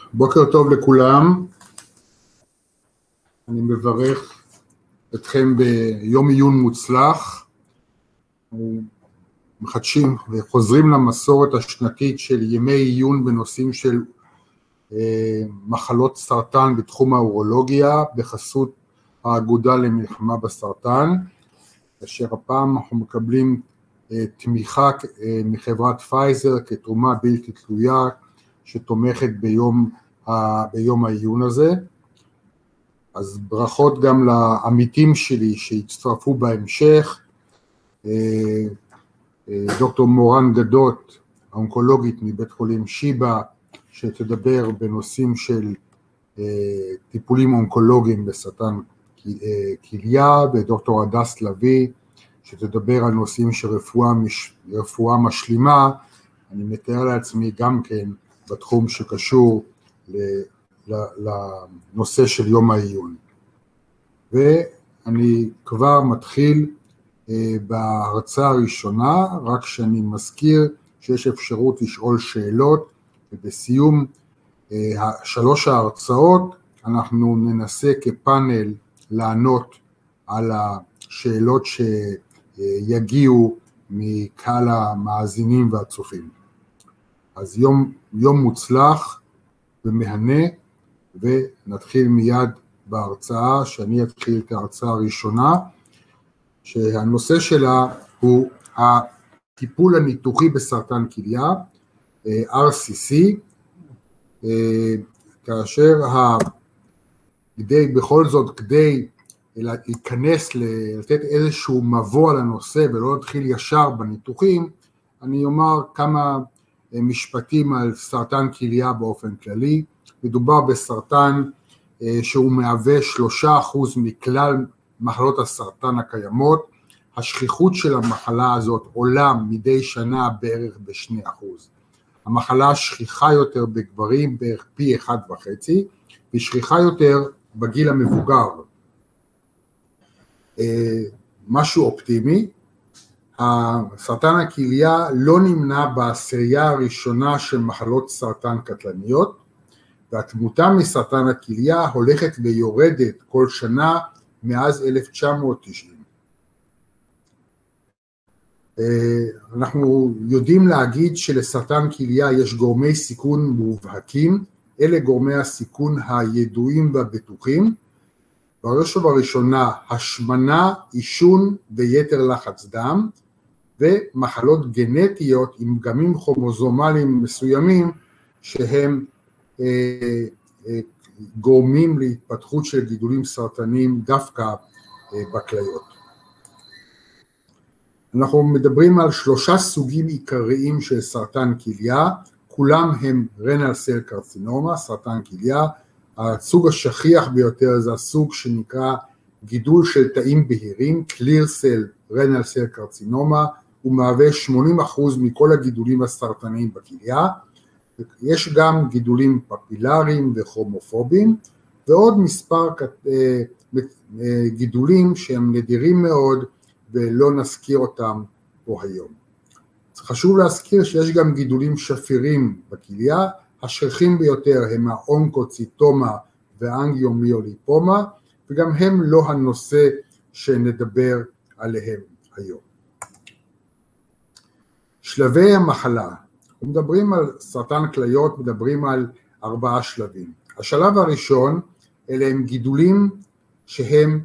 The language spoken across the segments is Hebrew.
בוקר טוב לכולם, אני מברך אתכם ביום עיון מוצלח, מחדשים וחוזרים למסורת השנתית של ימי עיון בנושאים של מחלות סרטן בתחום האורולוגיה בחסות האגודה למלחמה בסרטן, אשר הפעם אנחנו מקבלים תמיכה מחברת פייזר כתרומה בלתי תלויה שתומכת ביום העיון הזה. אז ברכות גם לעמיתים שלי שהצטרפו בהמשך, דוקטור מורן גדות, האונקולוגית מבית חולים שיבא, שתדבר בנושאים של טיפולים אונקולוגיים בסרטן כליה, ודוקטור הדס לוי, שתדבר על נושאים של רפואה משלימה, אני מתאר לעצמי גם כן בתחום שקשור לנושא של יום העיון. ואני כבר מתחיל בהרצאה הראשונה, רק שאני מזכיר שיש אפשרות לשאול שאלות, ובסיום 3 ההרצאות אנחנו ננסה כפאנל לענות על השאלות שיגיעו מקהל המאזינים והצופים. אז יום מוצלח ומהנה, ונתחיל מיד בהרצאה, שאני אתחיל את ההרצאה הראשונה, שהנושא שלה הוא הטיפול הניתוחי בסרטן כליה, RCC, כאשר כדי להיכנס, לתת איזשהו מבוא על הנושא ולא להתחיל ישר בניתוחים, אני אומר כמה משפטים על סרטן כליה באופן כללי. מדובר בסרטן שהוא מהווה 3% מכלל מחלות הסרטן הקיימות, השכיחות של המחלה הזאת עולה מדי שנה בערך ב2%. המחלה שכיחה יותר בגברים בערך פי 1.5, ושכיחה יותר בגיל המבוגר. משהו אופטימי, הסרטן הכליה לא נמנה בעשירייה הראשונה של מחלות סרטן קטלניות, והתמותה מסרטן הכליה הולכת ויורדת כל שנה מאז 1990. אנחנו יודעים להגיד שלסרטן כליה יש גורמי סיכון מובהקים, אלה גורמי הסיכון הידועים והבטוחים, בראש ובראשונה השמנה, עישון ויתר לחץ דם, ומחלות גנטיות עם פגמים כרומוזומליים מסוימים שהם גורמים להתפתחות של גידולים סרטניים דווקא בכליות. אנחנו מדברים על 3 סוגים עיקריים של סרטן כליה, כולם הם רנל סל קרצינומה, סרטן כליה. הסוג השכיח ביותר זה הסוג שנקרא גידול של תאים בהירים, clear cell renal cell carcinoma, הוא מהווה 80% מכל הגידולים הסרטניים בכליה. יש גם גידולים פפילריים וכרומופובים, ועוד מספר גידולים שהם נדירים מאוד ולא נזכיר אותם פה היום. חשוב להזכיר שיש גם גידולים שפירים בכליה, השכיחים ביותר הם האונקוציטומה והאנגיומיוליפומה, וגם הם לא הנושא שנדבר עליהם היום. שלבי המחלה, אנחנו מדברים על סרטן כליות, מדברים על 4 שלבים. השלב הראשון, אלה הם גידולים שהם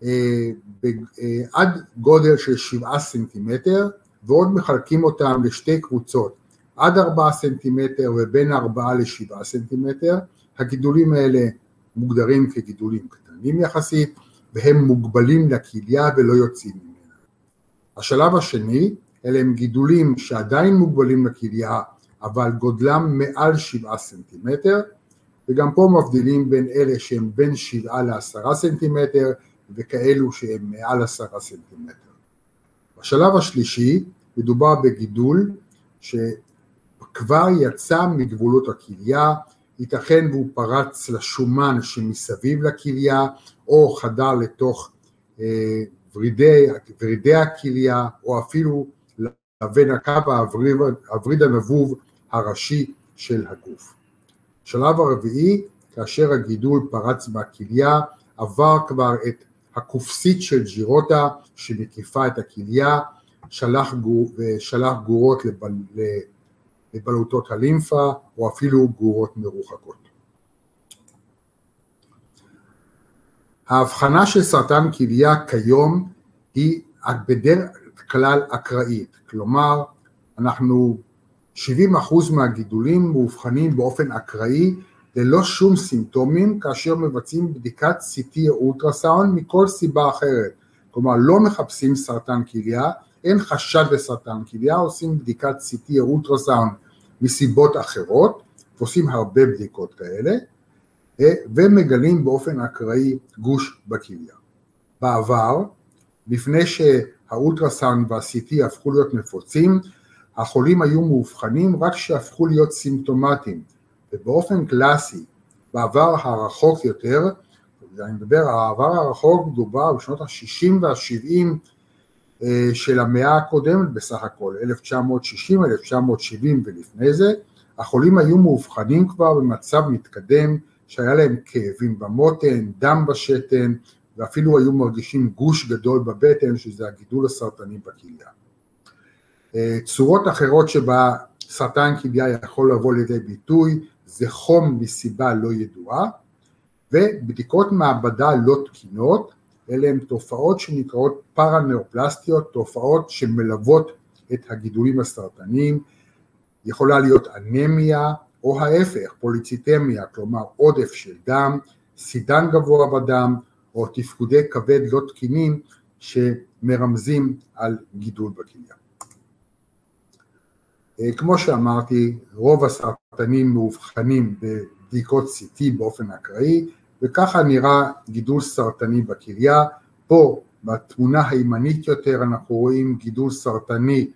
עד גודל של 7 סנטימטר, ועוד מחלקים אותם לשתי קבוצות, עד 4 סנטימטר ובין 4 ל7 סנטימטר, הגידולים האלה מוגדרים כגידולים קטנים יחסית, והם מוגבלים לכליה ולא יוצאים ממנה. השלב השני, אלה הם גידולים שעדיין מוגבלים לכליה, אבל גודלם מעל 7 סנטימטר, וגם פה מבדילים בין אלה שהם בין 7 ל10 סנטימטר, וכאלו שהם מעל 10 סנטימטר. בשלב השלישי, מדובר בגידול שכבר יצא מגבולות הכליה, ייתכן והוא פרץ לשומן שמסביב לכליה, או חדר לתוך ורידי הכליה, או אפילו לבין הקו הווריד הנבוב הראשי של הגוף. שלב הרביעי, כאשר הגידול פרץ בכליה, עבר כבר את הקופסית של ג'ירוטה שמקיפה את הכליה, שלח גורות לבלוטות הלימפה, או אפילו גורות מרוחקות. ההבחנה של סרטן כליה כיום היא בדרך כלל אקראית, כלומר, 70% מהגידולים מאובחנים באופן אקראי, ללא שום סימפטומים, כאשר מבצעים בדיקת CT או אולטרסאונד מכל סיבה אחרת, כלומר לא מחפשים סרטן כליה, אין חשד לסרטן כליה, עושים בדיקת CT או אולטרסאונד מסיבות אחרות, עושים הרבה בדיקות כאלה, ומגלים באופן אקראי גוש בכליה. בעבר, לפני שהאולטרסאונד וה-CT הפכו להיות נפוצים, החולים היו מאובחנים רק שהפכו להיות סימפטומטיים, ובאופן קלאסי, בעבר הרחוק יותר, אני מדבר, העבר הרחוק דובר בשנות ה-60 וה-70 של המאה הקודמת בסך הכל, 1960, 1970 ולפני זה, החולים היו מאובחנים כבר במצב מתקדם, שהיה להם כאבים במותן, דם בשתן, ואפילו היו מרגישים גוש גדול בבטן, שזה הגידול הסרטני בכליה. צורות אחרות שבה סרטן כליה יכול לבוא לידי ביטוי, זה חום מסיבה לא ידועה, ובדיקות מעבדה לא תקינות, אלה הן תופעות שנקראות פרנאופלסטיות, תופעות שמלוות את הגידולים הסרטניים, יכולה להיות אנמיה, או ההפך, פוליציטמיה, כלומר עודף של דם, סידן גבוה בדם, או תפקודי כבד לא תקינים שמרמזים על גידול בכליה. כמו שאמרתי, רוב הסרטנים מאובחנים בבדיקות CT באופן אקראי, וככה נראה גידול סרטני בכליה. פה בתמונה הימנית יותר אנחנו רואים גידול סרטני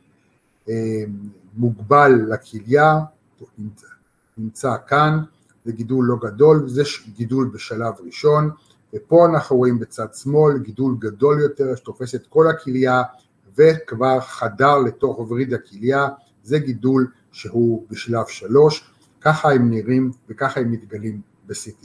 מוגבל לכליה, נמצא כאן, זה גידול לא גדול, זה גידול בשלב ראשון, ופה אנחנו רואים בצד שמאל גידול גדול יותר שתופס את כל הכליה וכבר חדר לתוך וריד הכליה, זה גידול שהוא בשלב 3, ככה הם נראים וככה הם מתגלים ב-CT.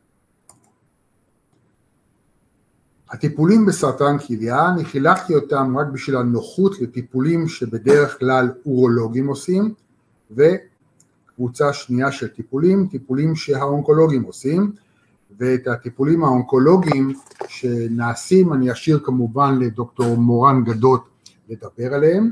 הטיפולים בסרטן כליה, אני חילקתי אותם רק בשביל הנוחות לטיפולים שבדרך כלל אורולוגים עושים, וקבוצה שנייה של טיפולים שהאונקולוגים עושים, ואת הטיפולים האונקולוגיים שנעשים, אני אשאיר כמובן לדוקטור מורן גדות לדבר עליהם.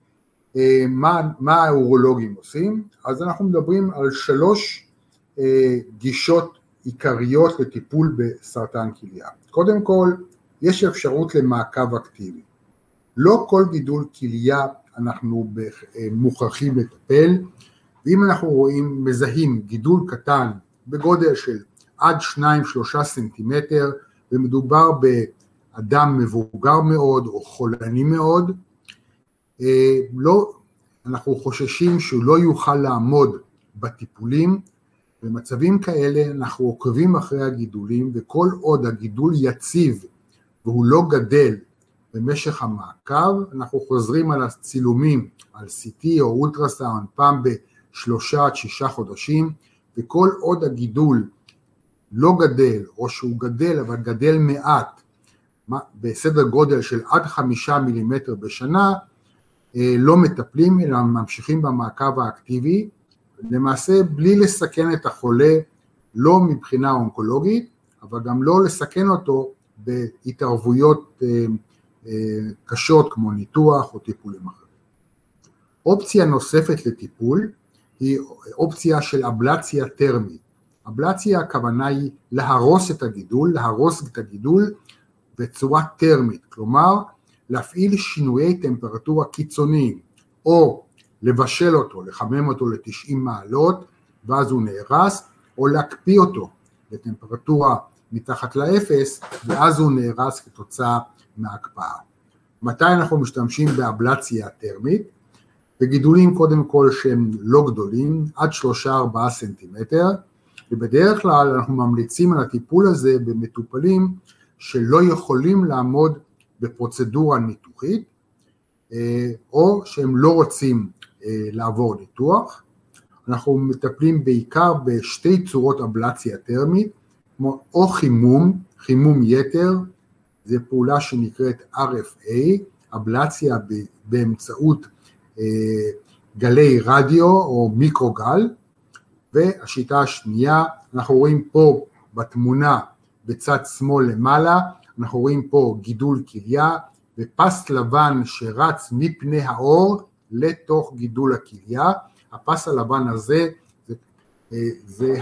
מה האורולוגים עושים? אז אנחנו מדברים על 3 גישות עיקריות לטיפול בסרטן כליה. קודם כל, יש אפשרות למעקב אקטיבי. לא כל גידול כליה אנחנו מוכרחים לטפל, ואם אנחנו מזהים גידול קטן בגודל של עד 2-3 סנטימטר, ומדובר באדם מבוגר מאוד או חולני מאוד, אנחנו חוששים שהוא לא יוכל לעמוד בטיפולים, במצבים כאלה אנחנו עוקבים אחרי הגידולים, וכל עוד הגידול יציב והוא לא גדל במשך המעקב, אנחנו חוזרים על הצילומים, על CT או אולטרסאונד פעם ב3-6 חודשים, וכל עוד הגידול לא גדל, או שהוא גדל אבל גדל מעט, בסדר גודל של עד 5 מילימטר בשנה, לא מטפלים אלא ממשיכים במעקב האקטיבי, למעשה בלי לסכן את החולה, לא מבחינה אונקולוגית, אבל גם לא לסכן אותו בהתערבויות קשות כמו ניתוח או טיפולים אחרים. אופציה נוספת לטיפול היא אופציה של אבלציה טרמית. אבלציה הכוונה היא להרוס את הגידול בצורה טרמית, כלומר להפעיל שינויי טמפרטורה קיצוניים, או לבשל אותו, לחמם אותו ל-90 מעלות, ואז הוא נהרס, או להקפיא אותו לטמפרטורה מתחת לאפס, ואז הוא נהרס כתוצאה מההקפאה. מתי אנחנו משתמשים באבלציה טרמית? בגידולים קודם כל שהם לא גדולים, עד 3-4 סנטימטר, ובדרך כלל אנחנו ממליצים על הטיפול הזה במטופלים שלא יכולים לעמוד בפרוצדורה ניתוחית, או שהם לא רוצים לעבור ניתוח, אנחנו מטפלים בעיקר בשתי צורות אבלציה טרמית, כמו או חימום יתר, זו פעולה שנקראת RFA, אבלציה באמצעות גלי רדיו או מיקרוגל, והשיטה השנייה, אנחנו רואים פה בתמונה בצד שמאל למעלה, אנחנו רואים פה גידול כליה, ופס לבן שרץ מפני האור לתוך גידול הכליה, הפס הלבן הזה זה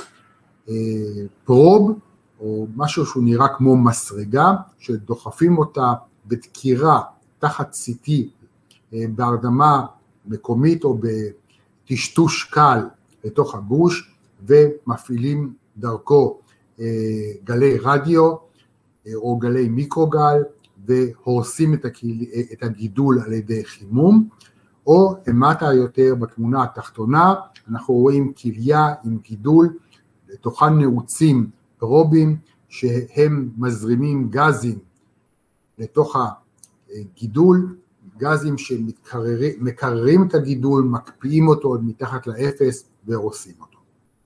הפרוב, או משהו שהוא נראה כמו מסרגה, שדוחפים אותה בדקירה תחת ציטי בהרדמה מקומית או בטשטוש קל לתוך הגוש, ומפעילים דרכו גלי רדיו או גלי מיקרוגל, והורסים את הגידול על ידי חימום, או למטה יותר בתמונה התחתונה, אנחנו רואים כליה עם גידול, לתוכן נעוצים פרובים, שהם מזרימים גזים לתוך הגידול, גזים שמקררים את הגידול, מקפיאים אותו עד מתחת לאפס והורסים אותו.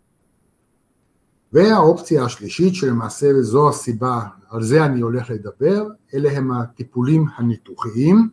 והאופציה השלישית, שלמעשה זו הסיבה, על זה אני הולך לדבר, אלה הם הטיפולים הניתוחיים.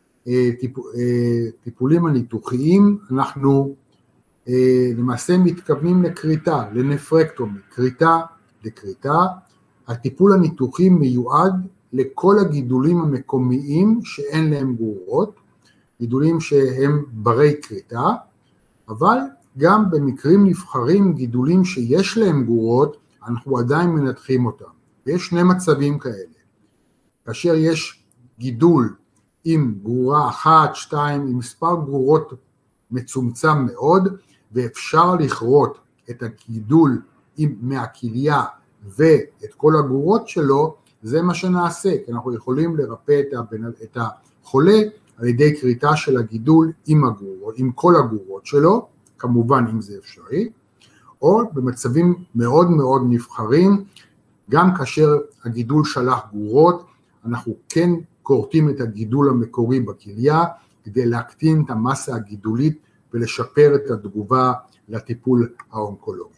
טיפולים הניתוחיים, אנחנו למעשה מתכוונים לקריטה, לנפרקטומי, קריטה לקריטה. הטיפול הניתוחי מיועד לכל הגידולים המקומיים שאין להם גרורות, גידולים שהם ברי קריטה, אבל גם במקרים נבחרים גידולים שיש להם גרורות, אנחנו עדיין מנתחים אותם. ויש שני מצבים כאלה, כאשר יש גידול עם גרורה 1, 2, עם מספר גרורות מצומצם מאוד, ואפשר לכרות את הגידול מהכליה ואת כל הגרורות שלו, זה מה שנעשה, כי אנחנו יכולים לרפא את החולה על ידי כריתה של הגידול עם כל הגרורות שלו, כמובן אם זה אפשרי, או במצבים מאוד מאוד נבחרים, גם כאשר הגידול שלח גרורות, אנחנו כן כורתים את הגידול המקורי בכליה, כדי להקטין את המסה הגידולית ולשפר את התגובה לטיפול האונקולוגי.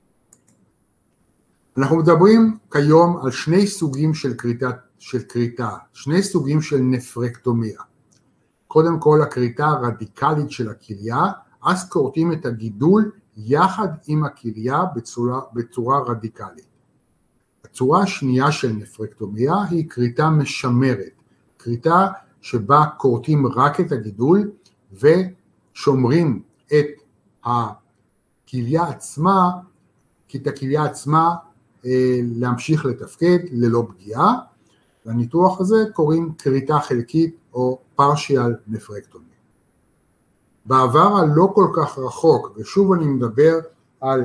אנחנו מדברים כיום על שני סוגים של כריתה, שני סוגים של נפרקטומיה. קודם כל הכריתה הרדיקלית של הכליה, אז כורתים את הגידול יחד עם הכליה בצורה רדיקלית. הצורה השנייה של נפרקטומיה היא כריתה משמרת, כריתה שבה כורתים רק את הגידול ושומרים את הכליה עצמה, כי את הכליה עצמה להמשיך לתפקד ללא פגיעה, והניתוח הזה קוראים כריתה חלקית או partial נפרקטומי. בעבר הלא כל כך רחוק, ושוב אני מדבר על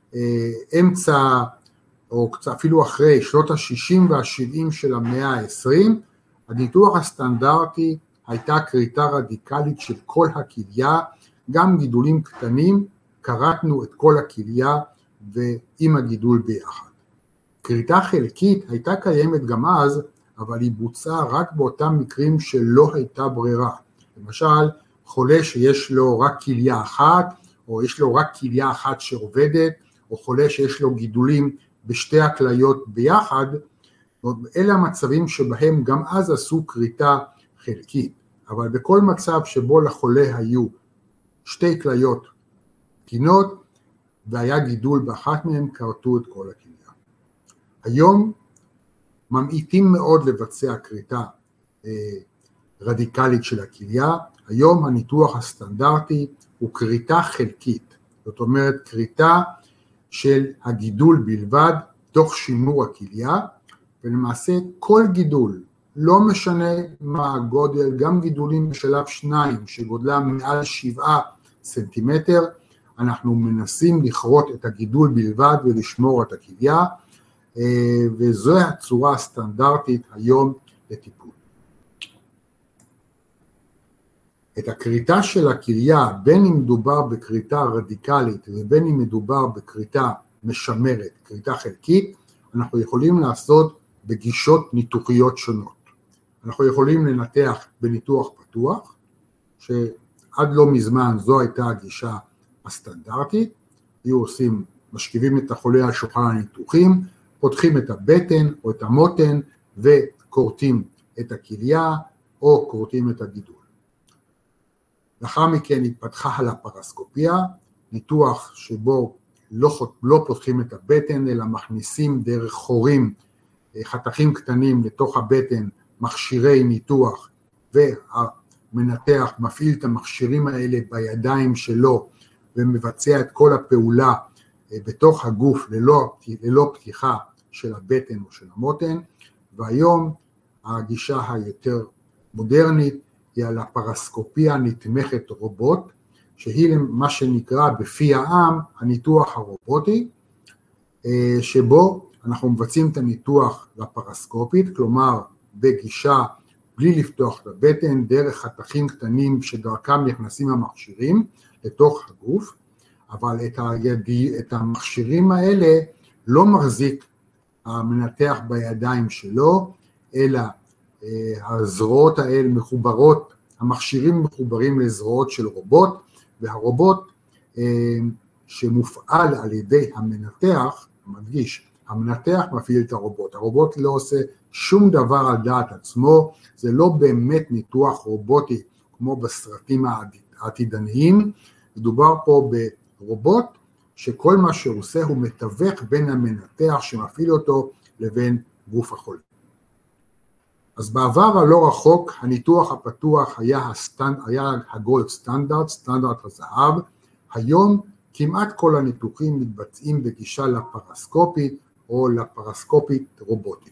אמצע או אפילו אחרי שנות ה-60 וה-70 של המאה ה-20, הניתוח הסטנדרטי הייתה כריתה רדיקלית של כל הכליה, גם גידולים קטנים, כרתנו את כל הכליה ועם הגידול ביחד. כריתה חלקית הייתה קיימת גם אז, אבל היא בוצעה רק באותם מקרים שלא הייתה ברירה. למשל, חולה שיש לו רק כליה אחת, או יש לו רק כליה אחת שעובדת, או חולה שיש לו גידולים בשתי הכליות ביחד, אלה המצבים שבהם גם אז עשו כריתה חלקית. אבל בכל מצב שבו לחולה היו שתי כליות תקינות, והיה גידול באחת מהם, כרתו את כל הכליה. היום ממעיטים מאוד לבצע כריתה רדיקלית של הכליה, היום הניתוח הסטנדרטי הוא כריתה חלקית, זאת אומרת כריתה של הגידול בלבד, תוך שימור הכליה, ולמעשה כל גידול, לא משנה מה הגודל, גם גידולים בשלב 2 שגודלם מעל 7 סנטימטר, אנחנו מנסים לכרות את הגידול בלבד ולשמור את הכליה, וזו הצורה הסטנדרטית היום לטיפול. את הכריתה של הכליה, בין אם מדובר בכריתה רדיקלית ובין אם מדובר בכריתה משמרת, כריתה חלקית, אנחנו יכולים לעשות בגישות ניתוחיות שונות. אנחנו יכולים לנתח בניתוח פתוח, שעד לא מזמן זו הייתה הגישה הסטנדרטית, היו משכיבים את החולה על שולחן הניתוחים, פותחים את הבטן או את המותן וכורתים את הכליה או כורתים את הגידול. לאחר מכן התפתחה הלפרסקופיה, ניתוח שבו לא פותחים את הבטן אלא מכניסים דרך חורים, חתכים קטנים לתוך הבטן, מכשירי ניתוח, והמנתח מפעיל את המכשירים האלה בידיים שלו ומבצע את כל הפעולה בתוך הגוף ללא פתיחה של הבטן או של המותן. והיום הגישה היותר מודרנית היא הלפרסקופיה נתמכת רובוט, שהיא מה שנקרא בפי העם הניתוח הרובוטי, שבו אנחנו מבצעים את הניתוח לפרסקופית, כלומר בגישה בלי לפתוח את הבטן, דרך חתכים קטנים שדרכם נכנסים המכשירים לתוך הגוף, אבל את המכשירים האלה לא מחזיק המנתח בידיים שלו, אלא הזרועות האלה מחוברות, המכשירים מחוברים לזרועות של רובוט, והרובוט שמופעל על ידי המנתח, מדגיש, המנתח מפעיל את הרובוט, הרובוט לא עושה שום דבר על דעת עצמו, זה לא באמת ניתוח רובוטי כמו בסרטים העתידניים, מדובר פה ברובוט שכל מה שהוא עושה הוא מתווך בין המנתח שמפעיל אותו לבין גוף החולה. אז בעבר הלא רחוק הניתוח הפתוח היה הגולד סטנדרט, סטנדרט הזהב, היום כמעט כל הניתוחים מתבצעים בגישה לפרסקופית או לפרסקופית רובוטית.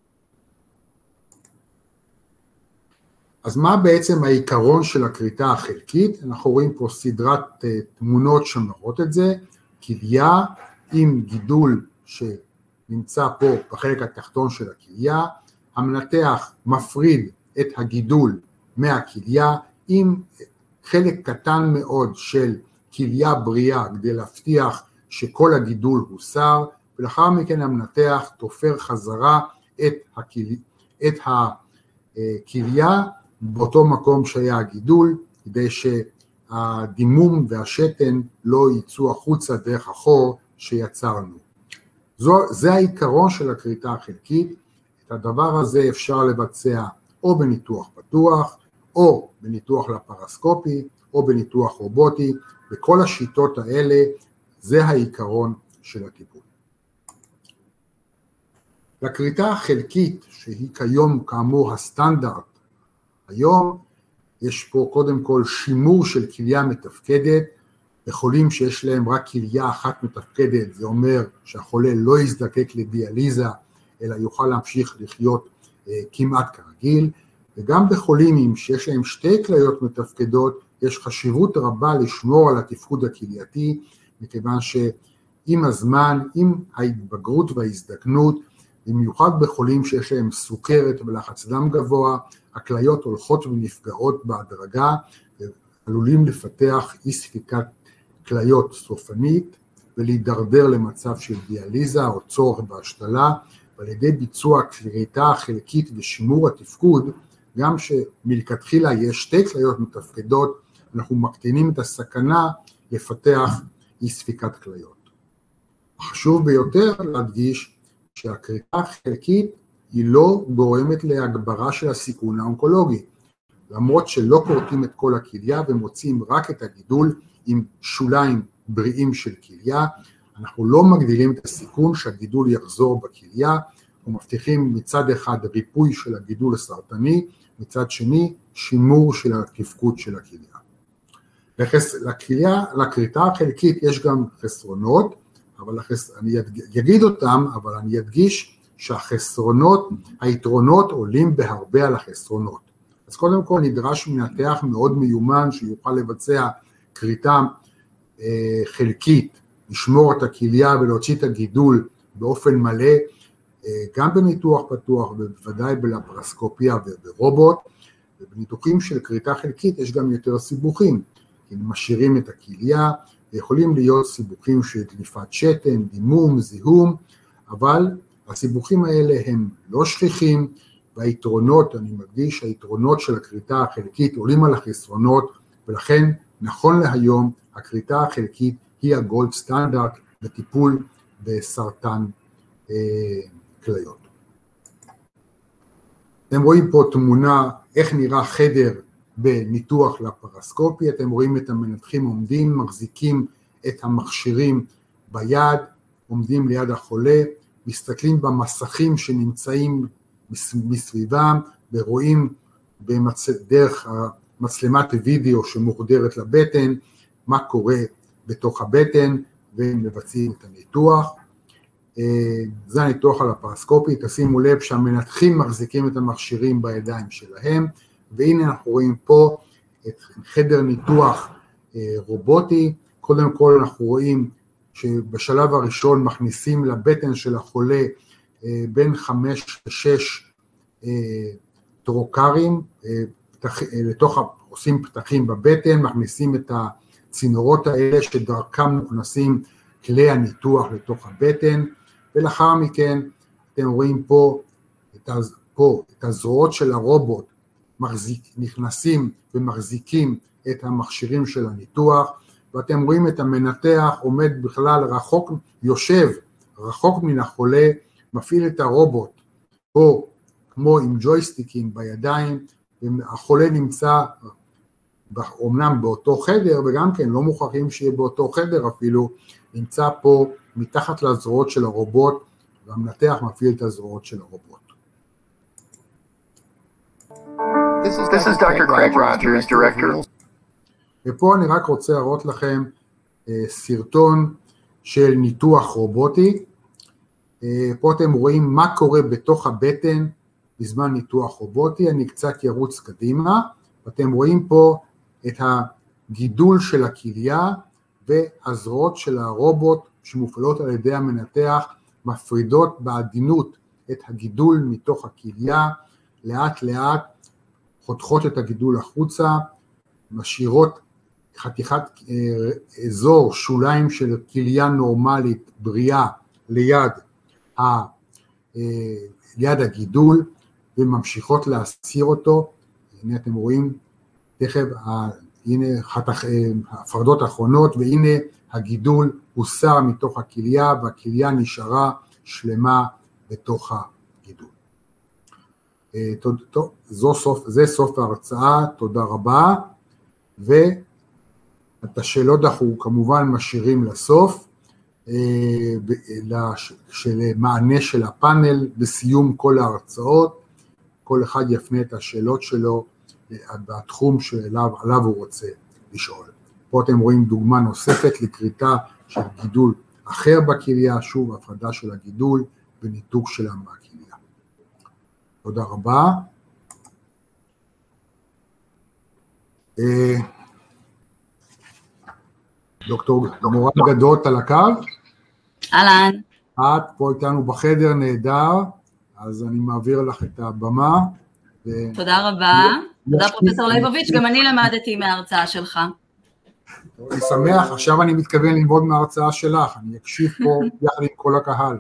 אז מה בעצם העיקרון של הכריתה החלקית? אנחנו רואים פה סדרת תמונות שמראות את זה, כליה עם גידול שנמצא פה בחלק התחתון של הכליה, המנתח מפריד את הגידול מהכליה עם חלק קטן מאוד של כליה בריאה כדי להבטיח שכל הגידול הוסר, ולאחר מכן המנתח תופר חזרה את הכליה באותו מקום שהיה הגידול, כדי שהדימום והשתן לא יצאו החוצה דרך החור שיצרנו. זה העיקרון של הכריתה החלקית. את הדבר הזה אפשר לבצע או בניתוח פתוח, או בניתוח לפרסקופי, או בניתוח רובוטי, וכל השיטות האלה זה העיקרון של הטיפול. לכריתה החלקית, שהיא כיום כאמור הסטנדרט, היום יש פה קודם כל שימור של כליה מתפקדת, בחולים שיש להם רק כליה אחת מתפקדת, זה אומר שהחולה לא יזדקק לדיאליזה, אלא יוכל להמשיך לחיות כמעט כרגיל, וגם בחולים שיש להם שתי כליות מתפקדות, יש חשיבות רבה לשמור על התפקוד הכלייתי, מכיוון שעם הזמן, עם ההתבגרות וההזדקנות, במיוחד בחולים שיש להם סוכרת ולחץ דם גבוה, הכליות הולכות ונפגעות בהדרגה, ועלולים לפתח אי ספיקת כליות סופנית, ולהידרדר למצב של דיאליזה או צורך בהשתלה, ועל ידי ביצוע כריתה חלקית ושימור התפקוד, גם שמלכתחילה יש שתי כליות מתפקדות, אנחנו מקטינים את הסכנה לפתח אי ספיקת כליות. חשוב ביותר להדגיש שהכריתה החלקית היא לא גורמת להגברה של הסיכון האונקולוגי, למרות שלא כורתים את כל הכליה ומוצאים רק את הגידול עם שוליים בריאים של כליה, אנחנו לא מגדילים את הסיכון שהגידול יחזור בכליה, ומבטיחים מצד אחד ריפוי של הגידול הסרטני, מצד שני שימור של התפקוד של הכליה. לכריתה החלקית יש גם חסרונות, אבל אני אגיד אותם, אבל אני אדגיש שהחסרונות, היתרונות עולים בהרבה על החסרונות. אז קודם כל נדרש מנתח מאוד מיומן שיוכל לבצע כריתה חלקית, לשמור את הכליה ולהוציא את הגידול באופן מלא, גם בניתוח פתוח ובוודאי בלפרסקופיה וברובוט, ובניתוחים של כריתה חלקית יש גם יותר סיבוכים, כי משאירים את הכליה, ויכולים להיות סיבוכים של דליפת שתן, דימום, זיהום, אבל הסיבוכים האלה הם לא שכיחים, והיתרונות, אני מדגיש, היתרונות של הכריתה החלקית עולים על החסרונות, ולכן נכון להיום הכריתה החלקית היא הגולד סטנדרט בטיפול בסרטן כליות. אתם רואים פה תמונה איך נראה חדר בניתוח לפרסקופי, אתם רואים את המנתחים עומדים, מחזיקים את המכשירים ביד, עומדים ליד החולה, מסתכלים במסכים שנמצאים מסביבם, ורואים דרך מצלמת וידאו שמוחדרת לבטן, מה קורה בתוך הבטן, ומבצעים את הניתוח. זה הניתוח על הפרסקופי, תשימו לב שהמנתחים מחזיקים את המכשירים בידיים שלהם, והנה אנחנו רואים פה את חדר ניתוח רובוטי. קודם כל אנחנו רואים שבשלב הראשון מכניסים לבטן של החולה בין 5 ל-6 טרוקרים, עושים פתחים בבטן, מכניסים את הצינורות האלה שדרכם מוכנסים כלי הניתוח לתוך הבטן, ולאחר מכן אתם רואים פה את הזרועות של הרובוט נכנסים ומחזיקים את המכשירים של הניתוח, ואתם רואים את המנתח עומד בכלל יושב רחוק מן החולה, מפעיל את הרובוט פה כמו עם ג'ויסטיקים בידיים, והחולה נמצא אומנם באותו חדר, וגם כן לא מוכרחים שיהיה באותו חדר אפילו, נמצא פה מתחת לזרועות של הרובוט, והמנתח מפעיל את הזרועות של הרובוט. This is Dr. Craig Rogers, Director. ופה אני רק רוצה להראות לכם סרטון של ניתוח רובוטי. פה אתם רואים מה קורה בתוך הבטן בזמן ניתוח רובוטי. אני קצת ירוץ קדימה, ואתם רואים פה את הגידול של הכליה, והזרועות של הרובוט שמופעלות על ידי המנתח מפרידות בעדינות את הגידול מתוך הכליה, לאט לאט חותכות את הגידול החוצה, משאירות חתיכת אזור שוליים של כליה נורמלית בריאה ליד הגידול, וממשיכות להסיר אותו. הנה אתם רואים תכף, הנה הפרדות האחרונות, והנה הגידול הוסר מתוך הכליה, והכליה נשארה שלמה בתוך הגידול. זה סוף ההרצאה, תודה רבה, ואת השאלות אנחנו כמובן משאירים לסוף, של מענה של הפאנל בסיום כל ההרצאות, כל אחד יפנה את השאלות שלו בתחום עליו הוא רוצה לשאול. פה אתם רואים דוגמה נוספת לכריתה של גידול אחר בכליה, שוב הפרדה של הגידול וניתוק שלה מהכליה. תודה רבה. דוקטור מורן גדות על הקו. אהלן. את פה איתנו בחדר, נהדר, אז אני מעביר לך את הבמה. תודה רבה. תודה פרופסור ליבוביץ', גם אני למדתי מההרצאה שלך. אני שמח, עכשיו אני מתכוון ללמוד מההרצאה שלך, אני אקשיב פה יחד עם כל הקהל.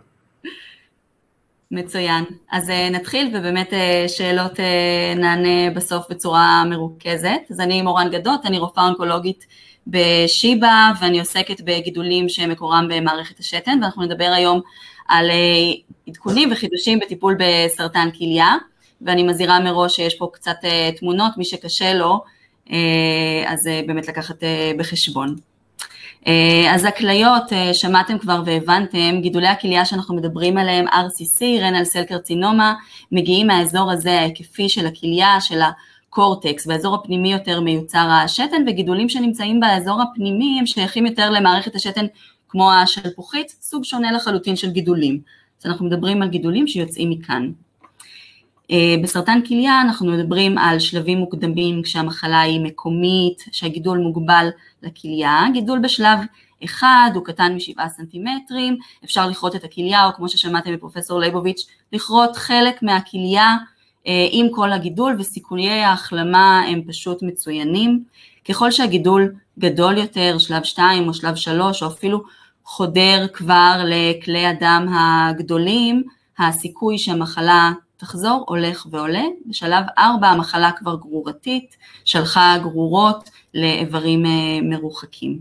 מצוין, אז נתחיל ובאמת שאלות נענה בסוף בצורה מרוכזת. אז אני מורן גדות, אני רופאה אונקולוגית בשיבא, ואני עוסקת בגידולים שמקורם במערכת השתן, ואנחנו נדבר היום על עדכונים וחידושים בטיפול בסרטן כליה, ואני מזהירה מראש שיש פה קצת תמונות, מי שקשה לו, אז באמת לקחת בחשבון. אז הכליות, שמעתם כבר והבנתם, גידולי הכליה שאנחנו מדברים עליהם, RCC, רנל סל קרצינומה, מגיעים מהאזור הזה ההיקפי של הכליה, של הקורטקס, באזור הפנימי יותר מיוצר השתן, וגידולים שנמצאים באזור הפנימי הם שייכים יותר למערכת השתן כמו השלפוחית, סוג שונה לחלוטין של גידולים. אז אנחנו מדברים על גידולים שיוצאים מכאן. בסרטן כליה אנחנו מדברים על שלבים מוקדמים כשהמחלה היא מקומית, שהגידול מוגבל לכליה, גידול בשלב אחד הוא קטן מ7 סנטימטרים, אפשר לכרות את הכליה, או כמו ששמעתם מפרופסור ליבוביץ', לכרות חלק מהכליה עם כל הגידול, וסיכויי ההחלמה הם פשוט מצוינים. ככל שהגידול גדול יותר, שלב 2 או שלב 3, או אפילו חודר כבר לכלי הדם הגדולים, הסיכוי שהמחלה תחזור הולך ועולה. בשלב 4 המחלה כבר גרורתית, שלחה גרורות לאיברים מרוחקים.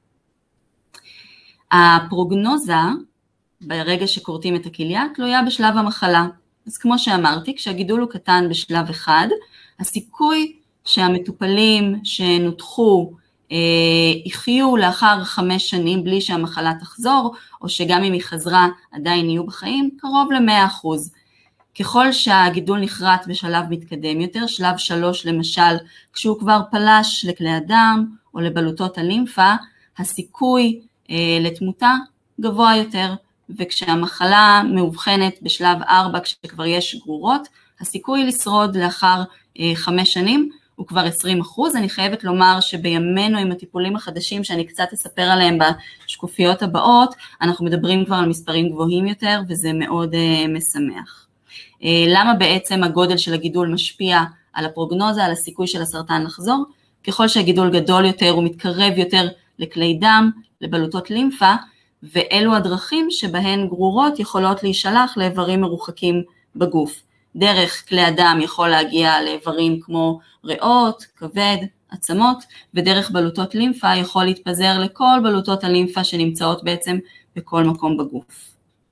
הפרוגנוזה, ברגע שקורטים את הכליה, תלויה בשלב המחלה. אז כמו שאמרתי, כשהגידול הוא קטן בשלב אחד, הסיכוי שהמטופלים שנותחו יחיו לאחר 5 שנים בלי שהמחלה תחזור, או שגם אם היא חזרה עדיין יהיו בחיים, קרוב ל100%. ככל שהגידול נחרט בשלב מתקדם יותר, שלב 3 למשל, כשהוא כבר פלש לכלי הדם או לבלוטות הלימפה, הסיכוי לתמותה גבוה יותר, וכשהמחלה מאובחנת בשלב 4, כשכבר יש גרורות, הסיכוי לשרוד לאחר 5 שנים הוא כבר 20%. אני חייבת לומר שבימינו עם הטיפולים החדשים שאני קצת אספר עליהם בשקופיות הבאות, אנחנו מדברים כבר על מספרים גבוהים יותר, וזה מאוד משמח. למה בעצם הגודל של הגידול משפיע על הפרוגנוזה, על הסיכוי של הסרטן לחזור? ככל שהגידול גדול יותר הוא מתקרב יותר לכלי דם, לבלוטות לימפה, ואלו הדרכים שבהן גרורות יכולות להישלח לאיברים מרוחקים בגוף. דרך כלי הדם יכול להגיע לאיברים כמו ריאות, כבד, עצמות, ודרך בלוטות לימפה יכול להתפזר לכל בלוטות הלימפה שנמצאות בעצם בכל מקום בגוף.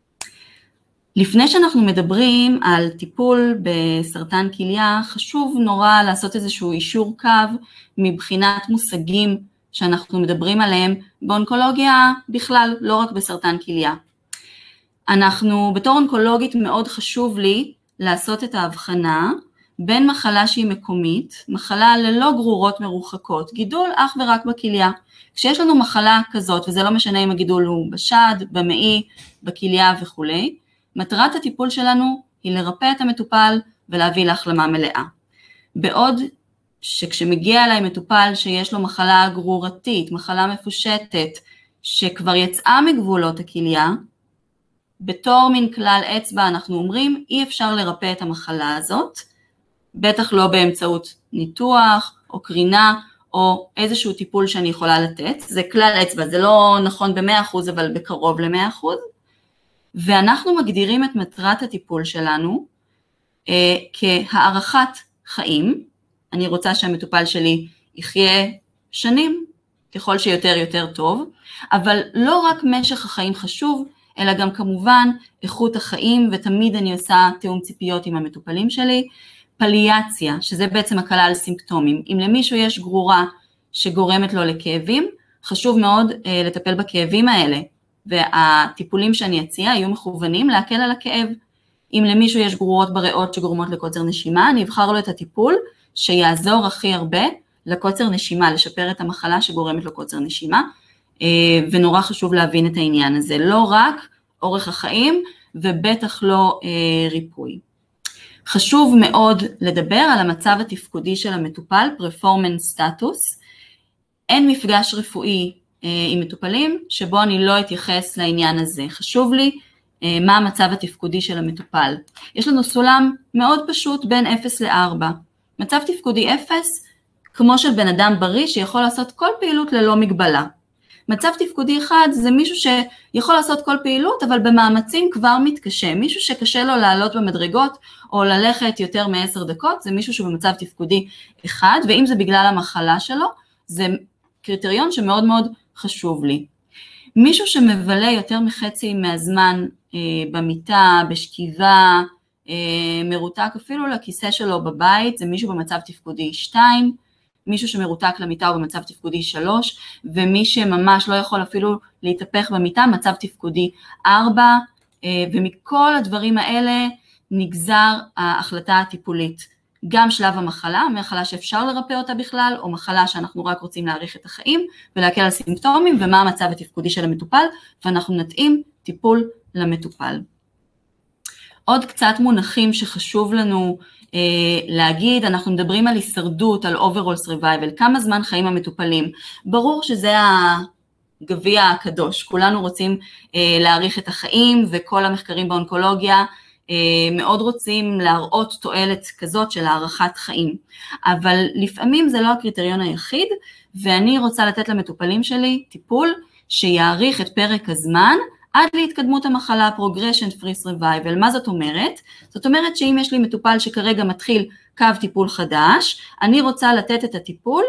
לפני שאנחנו מדברים על טיפול בסרטן כליה, חשוב נורא לעשות איזשהו אישור קו מבחינת מושגים שאנחנו מדברים עליהם באונקולוגיה בכלל, לא רק בסרטן כליה. אנחנו בתור אונקולוגית מאוד חשוב לי לעשות את ההבחנה בין מחלה שהיא מקומית, מחלה ללא גרורות מרוחקות, גידול אך ורק בכליה. כשיש לנו מחלה כזאת, וזה לא משנה אם הגידול הוא בשד, במעי, בכליה וכו', מטרת הטיפול שלנו היא לרפא את המטופל ולהביא להחלמה מלאה. בעוד שכשמגיע אליי מטופל שיש לו מחלה גרורתית, מחלה מפושטת, שכבר יצאה מגבולות הכליה, בתור מן כלל אצבע אנחנו אומרים, אי אפשר לרפא את המחלה הזאת, בטח לא באמצעות ניתוח או קרינה או איזשהו טיפול שאני יכולה לתת, זה כלל אצבע, זה לא נכון ב100% אבל בקרוב ל100%, ואנחנו מגדירים את מטרת הטיפול שלנו כהארכת חיים. אני רוצה שהמטופל שלי יחיה שנים, ככל שיותר יותר טוב, אבל לא רק משך החיים חשוב, אלא גם כמובן איכות החיים, ותמיד אני עושה תיאום ציפיות עם המטופלים שלי, פליאציה, שזה בעצם הקלה על סימפטומים. אם למישהו יש גרורה שגורמת לו לכאבים, חשוב מאוד לטפל בכאבים האלה, והטיפולים שאני אציע יהיו מכוונים להקל על הכאב. אם למישהו יש גרורות בריאות שגורמות לקוצר נשימה, אני אבחר לו את הטיפול שיעזור הכי הרבה לקוצר נשימה, לשפר את המחלה שגורמת לקוצר נשימה, ונורא חשוב להבין את העניין הזה, לא רק אורך החיים ובטח לא ריפוי. חשוב מאוד לדבר על המצב התפקודי של המטופל, performance status. אין מפגש רפואי עם מטופלים שבו אני לא אתייחס לעניין הזה. חשוב לי מה המצב התפקודי של המטופל. יש לנו סולם מאוד פשוט בין 0 ל-4. מצב תפקודי 0 כמו של בן אדם בריא שיכול לעשות כל פעילות ללא מגבלה. מצב תפקודי 1 זה מישהו שיכול לעשות כל פעילות אבל במאמצים כבר מתקשה. מישהו שקשה לו לעלות במדרגות או ללכת יותר מ10 דקות זה מישהו שהוא במצב תפקודי 1, ואם זה בגלל המחלה שלו זה קריטריון שמאוד מאוד חשוב לי. מישהו שמבלה יותר מחצי מהזמן במיטה, בשכיבה, מרותק אפילו לכיסא שלו בבית, זה מישהו במצב תפקודי 2, מישהו שמרותק למיטה הוא במצב תפקודי 3, ומי שממש לא יכול אפילו להתהפך במיטה, מצב תפקודי 4, ומכל הדברים האלה נגזר ההחלטה הטיפולית. גם שלב המחלה, מחלה שאפשר לרפא אותה בכלל, או מחלה שאנחנו רק רוצים להאריך את החיים, ולהקל על סימפטומים, ומה המצב התפקודי של המטופל, ואנחנו נתאים טיפול למטופל. עוד קצת מונחים שחשוב לנו להגיד, אנחנו מדברים על הישרדות, על overall survival, כמה זמן חיים המטופלים. ברור שזה הגביע הקדוש, כולנו רוצים להאריך את החיים, וכל המחקרים באונקולוגיה מאוד רוצים להראות תועלת כזאת של הארכת חיים. אבל לפעמים זה לא הקריטריון היחיד, ואני רוצה לתת למטופלים שלי טיפול שיאריך את פרק הזמן, עד להתקדמות המחלה, progression free survival. מה זאת אומרת? זאת אומרת שאם יש לי מטופל שכרגע מתחיל קו טיפול חדש, אני רוצה לתת את הטיפול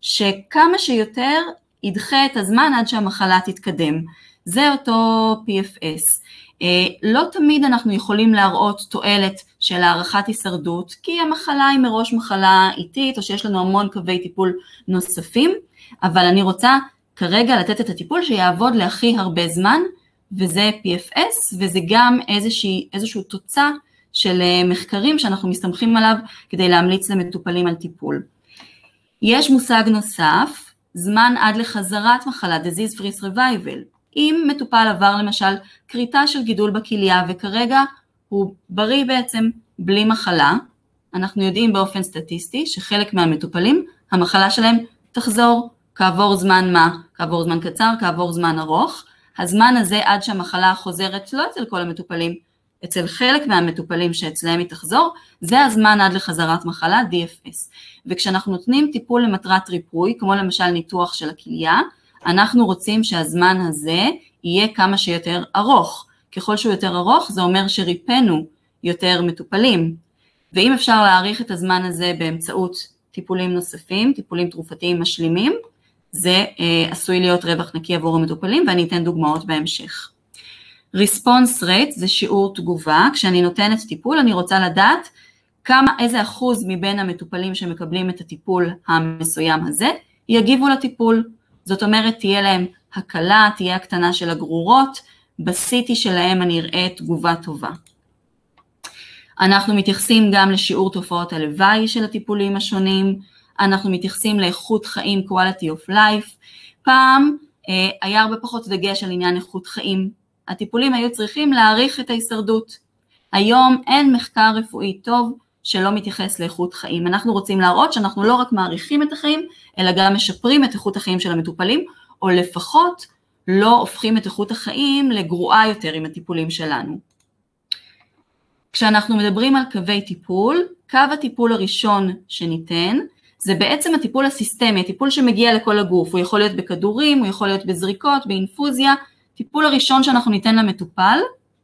שכמה שיותר ידחה את הזמן עד שהמחלה תתקדם. זה אותו PFS. לא תמיד אנחנו יכולים להראות תועלת של הערכת הישרדות, כי המחלה היא מראש מחלה איטית, או שיש לנו המון קווי טיפול נוספים, אבל אני רוצה כרגע לתת את הטיפול שיעבוד להכי הרבה זמן, וזה PFS, וזה גם איזשהו תוצאה של מחקרים שאנחנו מסתמכים עליו, כדי להמליץ למטופלים על טיפול. יש מושג נוסף, זמן עד לחזרת מחלה, disease free survival. אם מטופל עבר למשל קריטה של גידול בכליה, וכרגע הוא בריא בעצם בלי מחלה, אנחנו יודעים באופן סטטיסטי שחלק מהמטופלים, המחלה שלהם תחזור כעבור זמן מה, כעבור זמן קצר, כעבור זמן ארוך. הזמן הזה עד שהמחלה חוזרת, לא אצל כל המטופלים, אצל חלק מהמטופלים שאצלהם היא תחזור, זה הזמן עד לחזרת מחלה, DFS. וכשאנחנו נותנים טיפול למטרת ריפוי, כמו למשל ניתוח של הכליה, אנחנו רוצים שהזמן הזה יהיה כמה שיותר ארוך. ככל שהוא יותר ארוך, זה אומר שריפנו יותר מטופלים. ואם אפשר להאריך את הזמן הזה באמצעות טיפולים נוספים, טיפולים תרופתיים משלימים, זה עשוי להיות רווח נקי עבור המטופלים, ואני אתן דוגמאות בהמשך. Response rate זה שיעור תגובה, כשאני נותנת טיפול אני רוצה לדעת איזה אחוז מבין המטופלים שמקבלים את הטיפול המסוים הזה, יגיבו לטיפול. זאת אומרת, תהיה להם הקלה, תהיה הקטנה של הגרורות, בסיטי שלהם אני אראה תגובה טובה. אנחנו מתייחסים גם לשיעור תופעות הלוואי של הטיפולים השונים, אנחנו מתייחסים לאיכות חיים, quality of life. פעם היה הרבה פחות דגש על עניין איכות חיים, הטיפולים היו צריכים להאריך את ההישרדות. היום אין מחקר רפואי טוב שלא מתייחס לאיכות חיים. אנחנו רוצים להראות שאנחנו לא רק מעריכים את החיים, אלא גם משפרים את איכות החיים של המטופלים, או לפחות לא הופכים את איכות החיים לגרועה יותר עם הטיפולים שלנו. כשאנחנו מדברים על קווי טיפול, קו הטיפול הראשון שניתן, זה בעצם הטיפול הסיסטמי, הטיפול שמגיע לכל הגוף, הוא יכול להיות בכדורים, הוא יכול להיות בזריקות, באינפוזיה, טיפול הראשון שאנחנו ניתן למטופל,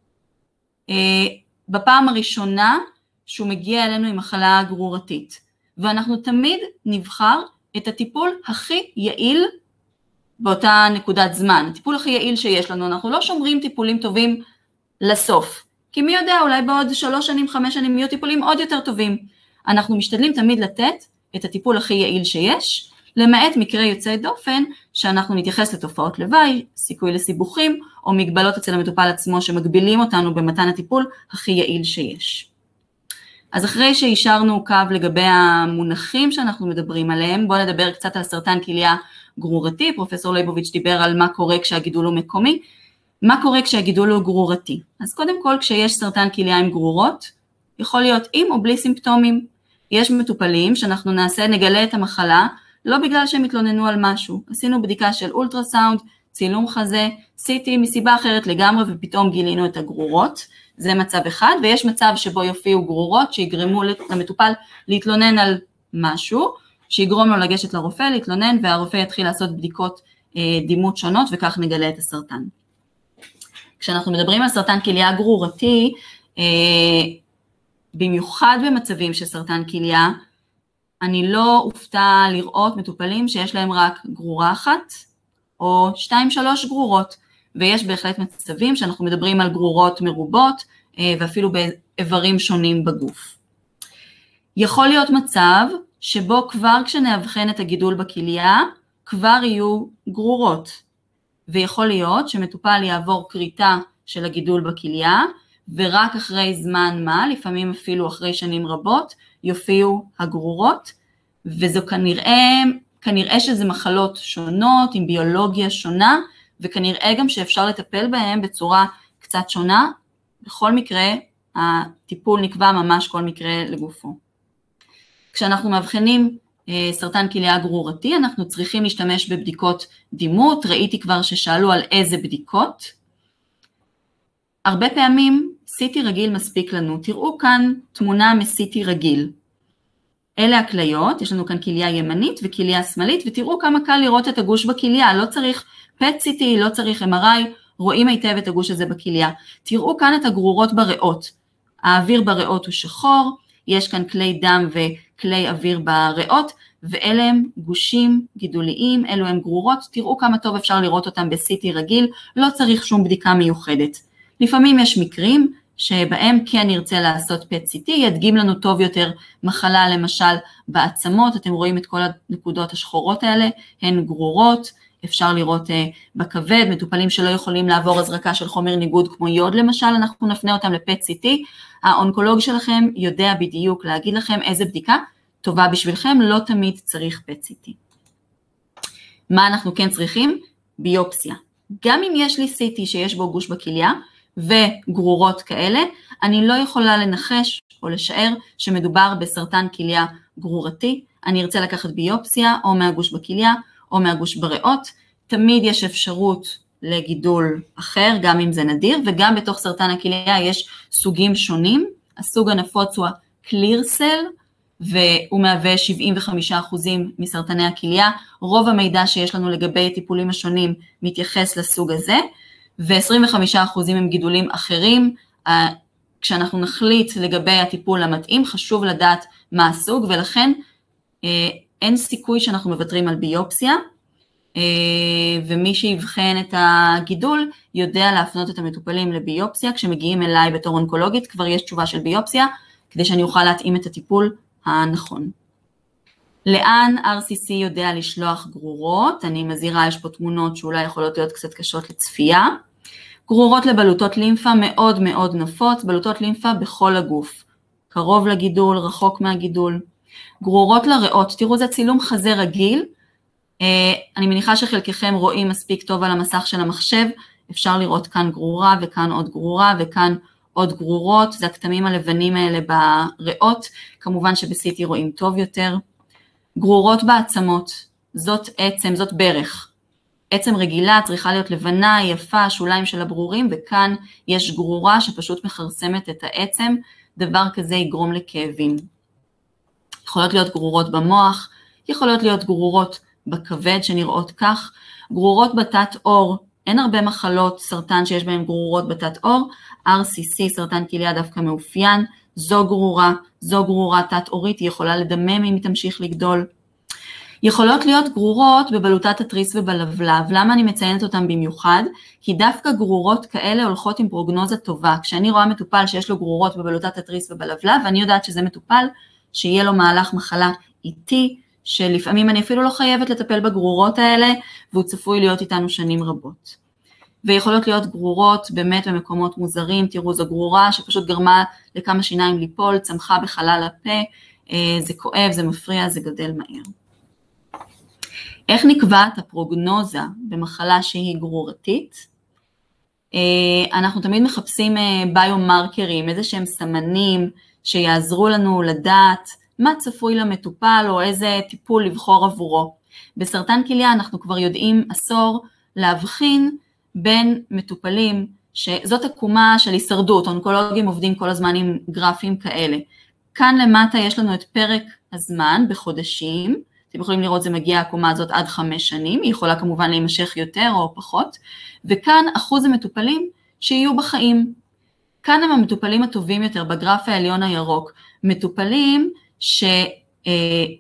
בפעם הראשונה שהוא מגיע אלינו עם מחלה גרורתית, ואנחנו תמיד נבחר את הטיפול הכי יעיל באותה נקודת זמן, הטיפול הכי יעיל שיש לנו, אנחנו לא שומרים טיפולים טובים לסוף, כי מי יודע, אולי בעוד 3 שנים, 5 שנים יהיו טיפולים עוד יותר טובים, אנחנו משתדלים תמיד לתת את הטיפול הכי יעיל שיש, למעט מקרה יוצא דופן, שאנחנו נתייחס לתופעות לוואי, סיכוי לסיבוכים, או מגבלות אצל המטופל עצמו, שמגבילים אותנו במתן הטיפול הכי יעיל שיש. אז אחרי שהשארנו קו לגבי המונחים שאנחנו מדברים עליהם, בואו נדבר קצת על סרטן כליה גרורתי, פרופסור ליבוביץ' דיבר על מה קורה כשהגידול הוא מקומי, מה קורה כשהגידול הוא גרורתי. אז קודם כל, כשיש סרטן כליה עם גרורות, יכול להיות עם או בלי סימפטומים, יש מטופלים שאנחנו נגלה את המחלה, לא בגלל שהם התלוננו על משהו, עשינו בדיקה של אולטרסאונד, צילום חזה, CT מסיבה אחרת לגמרי, ופתאום גילינו את הגרורות, זה מצב אחד, ויש מצב שבו יופיעו גרורות, שיגרמו למטופל להתלונן על משהו, שיגרום לו לגשת לרופא, להתלונן, והרופא יתחיל לעשות בדיקות דימות שונות, וכך נגלה את הסרטן. כשאנחנו מדברים על סרטן כליה גרורתי, במיוחד במצבים של סרטן כליה, אני לא אופתע לראות מטופלים שיש להם רק גרורה אחת, או 2-3 גרורות, ויש בהחלט מצבים שאנחנו מדברים על גרורות מרובות, ואפילו באיברים שונים בגוף. יכול להיות מצב שבו כבר כשנאבחן את הגידול בכליה, כבר יהיו גרורות, ויכול להיות שמטופל יעבור קריטה של הגידול בכליה, ורק אחרי זמן מה, לפעמים אפילו אחרי שנים רבות, יופיעו הגרורות, וזו כנראה שזה מחלות שונות, עם ביולוגיה שונה, וכנראה גם שאפשר לטפל בהם בצורה קצת שונה, בכל מקרה הטיפול נקבע ממש כל מקרה לגופו. כשאנחנו מאבחנים סרטן כליה גרורתי, אנחנו צריכים להשתמש בבדיקות דימות, ראיתי כבר ששאלו על איזה בדיקות, הרבה פעמים CT רגיל מספיק לנו, תראו כאן תמונה מ-CT רגיל, אלה הכליות, יש לנו כאן כליה ימנית וכליה שמאלית, ותראו כמה קל לראות את הגוש בכליה, לא צריך PET-CT, לא צריך MRI, רואים היטב את הגוש הזה בכליה. תראו כאן את הגרורות בריאות, האוויר בריאות הוא שחור, יש כאן כלי דם וכלי אוויר בריאות, ואלה הם גושים גידוליים, אלו הם גרורות, תראו כמה טוב אפשר לראות אותם ב-CT רגיל, לא צריך שום בדיקה מיוחדת. לפעמים יש מקרים שבהם כן נרצה לעשות PET-CT, ידגים לנו טוב יותר מחלה למשל בעצמות, אתם רואים את כל הנקודות השחורות האלה, הן גרורות, אפשר לראות בכבד, מטופלים שלא יכולים לעבור הזרקה של חומר ניגוד כמו יוד למשל, אנחנו נפנה אותם ל-PET-CT, האונקולוג שלכם יודע בדיוק להגיד לכם איזה בדיקה טובה בשבילכם, לא תמיד צריך PET-CT. מה אנחנו כן צריכים? ביופסיה. גם אם יש לי CT שיש בו גוש בכליה וגרורות כאלה, אני לא יכולה לנחש או לשער שמדובר בסרטן כליה גרורתי, אני ארצה לקחת ביופסיה או מהגוש בכליה או מהגוש בריאות, תמיד יש אפשרות לגידול אחר, גם אם זה נדיר, וגם בתוך סרטן הכליה יש סוגים שונים, הסוג הנפוץ הוא ה-clear cell, והוא מהווה 75% מסרטני הכליה, רוב המידע שיש לנו לגבי הטיפולים השונים מתייחס לסוג הזה, ו-25% הם גידולים אחרים, כשאנחנו נחליט לגבי הטיפול המתאים, חשוב לדעת מה הסוג, ולכן אין סיכוי שאנחנו מוותרים על ביופסיה, ומי שיבחן את הגידול יודע להפנות את המטופלים לביופסיה, כשמגיעים אליי בתור אונקולוגית כבר יש תשובה של ביופסיה, כדי שאני אוכל להתאים את הטיפול הנכון. לאן RCC יודע לשלוח גרורות? אני מזהירה, יש פה תמונות שאולי יכולות להיות קצת קשות לצפייה. גרורות לבלוטות לימפה מאוד מאוד נפוץ, בלוטות לימפה בכל הגוף, קרוב לגידול, רחוק מהגידול. גרורות לריאות, תראו זה צילום חזה רגיל, אני מניחה שחלקכם רואים מספיק טוב על המסך של המחשב, אפשר לראות כאן גרורה וכאן עוד גרורה וכאן עוד גרורות, זה הכתמים הלבנים האלה בריאות, כמובן שב-CT רואים טוב יותר. גרורות בעצמות, זאת עצם, זאת ברך. עצם רגילה צריכה להיות לבנה, יפה, שוליים של הברורים, וכאן יש גרורה שפשוט מחרסמת את העצם, דבר כזה יגרום לכאבים. יכולות להיות גרורות במוח, יכולות להיות גרורות בכבד שנראות כך, גרורות בתת אור, אין הרבה מחלות סרטן שיש בהן גרורות בתת אור, RCC, סרטן כליה דווקא מאופיין, זו גרורה תת אורית, היא יכולה לדמם אם היא תמשיך לגדול. יכולות להיות גרורות בבלוטת התריס ובלבלב, למה אני מציינת אותם במיוחד? כי דווקא גרורות כאלה הולכות עם פרוגנוזה טובה, כשאני רואה מטופל שיש לו גרורות בבלוטת התריס ובלבלב, ואני יודעת שזה מטופל שיהיה לו מהלך מחלה איטי, שלפעמים אני אפילו לא חייבת לטפל בגרורות האלה, והוא צפוי להיות איתנו שנים רבות. ויכולות להיות גרורות באמת במקומות מוזרים, תראו זו גרורה שפשוט גרמה לכמה שיניים ליפול, צמחה בחלל הפה, זה כואב, זה מפריע, זה גדל מהר. איך נקבעת הפרוגנוזה במחלה שהיא גרורתית? אנחנו תמיד מחפשים ביומרקרים, איזה שהם סמנים שיעזרו לנו לדעת מה צפוי למטופל או איזה טיפול לבחור עבורו. בסרטן כליה אנחנו כבר יודעים עשור להבחין בין מטופלים, שזאת עקומה של הישרדות, אונקולוגים עובדים כל הזמן עם גרפים כאלה. כאן למטה יש לנו את פרק הזמן בחודשים, אתם יכולים לראות זה מגיע העקומה הזאת עד 5 שנים, היא יכולה כמובן להימשך יותר או פחות, וכאן אחוז המטופלים שיהיו בחיים. כאן הם המטופלים הטובים יותר בגרף העליון הירוק, מטופלים ש50%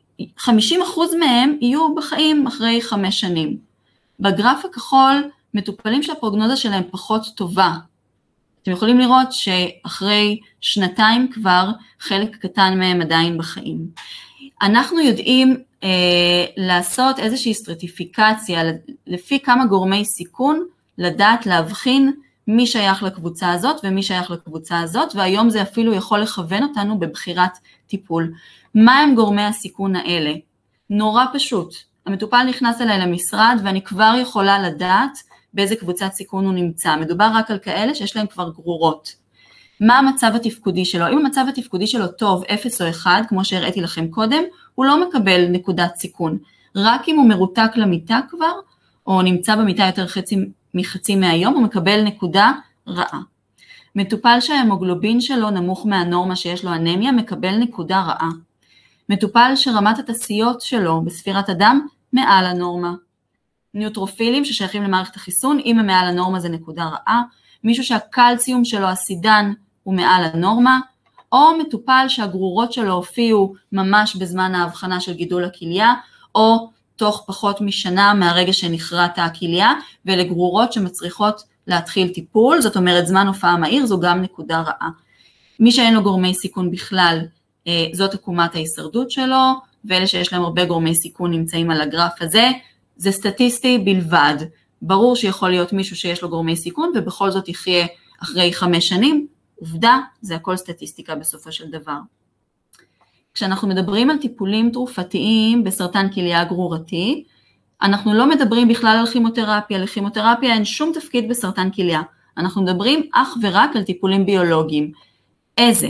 מהם יהיו בחיים אחרי 5 שנים. בגרף הכחול מטופלים שהפרוגנוזה שלהם פחות טובה. אתם יכולים לראות שאחרי 2 כבר חלק קטן מהם עדיין בחיים. אנחנו יודעים לעשות איזושהי סטרטיפיקציה לפי כמה גורמי סיכון, לדעת להבחין מי שייך לקבוצה הזאת ומי שייך לקבוצה הזאת, והיום זה אפילו יכול לכוון אותנו בבחירת טיפול. מה הם גורמי הסיכון האלה? נורא פשוט. המטופל נכנס אליי למשרד ואני כבר יכולה לדעת באיזה קבוצת סיכון הוא נמצא. מדובר רק על כאלה שיש להם כבר גרורות. מה המצב התפקודי שלו? אם המצב התפקודי שלו טוב, 0 או 1, כמו שהראיתי לכם קודם, הוא לא מקבל נקודת סיכון. רק אם הוא מרותק למיטה כבר, או נמצא במיטה יותר מחצי מהיום, הוא מקבל נקודה רעה. מטופל שההמוגלובין שלו נמוך מהנורמה שיש לו אנמיה, מקבל נקודה רעה. מטופל שרמת התעשיות שלו בספירת הדם מעל הנורמה. ניוטרופילים ששייכים למערכת החיסון, אם הם מעל הנורמה זה נקודה רעה. מישהו שהקלציום שלו, הסידן, הוא מעל הנורמה. או מטופל שהגרורות שלו הופיעו ממש בזמן ההבחנה של גידול הכליה, או תוך פחות משנה מהרגע שנחרט הכליה, ולגרורות שמצריכות להתחיל טיפול, זאת אומרת זמן הופעה מהיר, זו גם נקודה רעה. מי שאין לו גורמי סיכון בכלל, זאת עקומת ההישרדות שלו, ואלה שיש להם הרבה גורמי סיכון נמצאים על הגרף הזה, זה סטטיסטי בלבד. ברור שיכול להיות מישהו שיש לו גורמי סיכון, ובכל זאת יחיה אחרי 5 שנים, עובדה, זה הכל סטטיסטיקה בסופו של דבר. כשאנחנו מדברים על טיפולים תרופתיים בסרטן כליה גרורתי, אנחנו לא מדברים בכלל על כימותרפיה, לכימותרפיה אין שום תפקיד בסרטן כליה, אנחנו מדברים אך ורק על טיפולים ביולוגיים. איזה?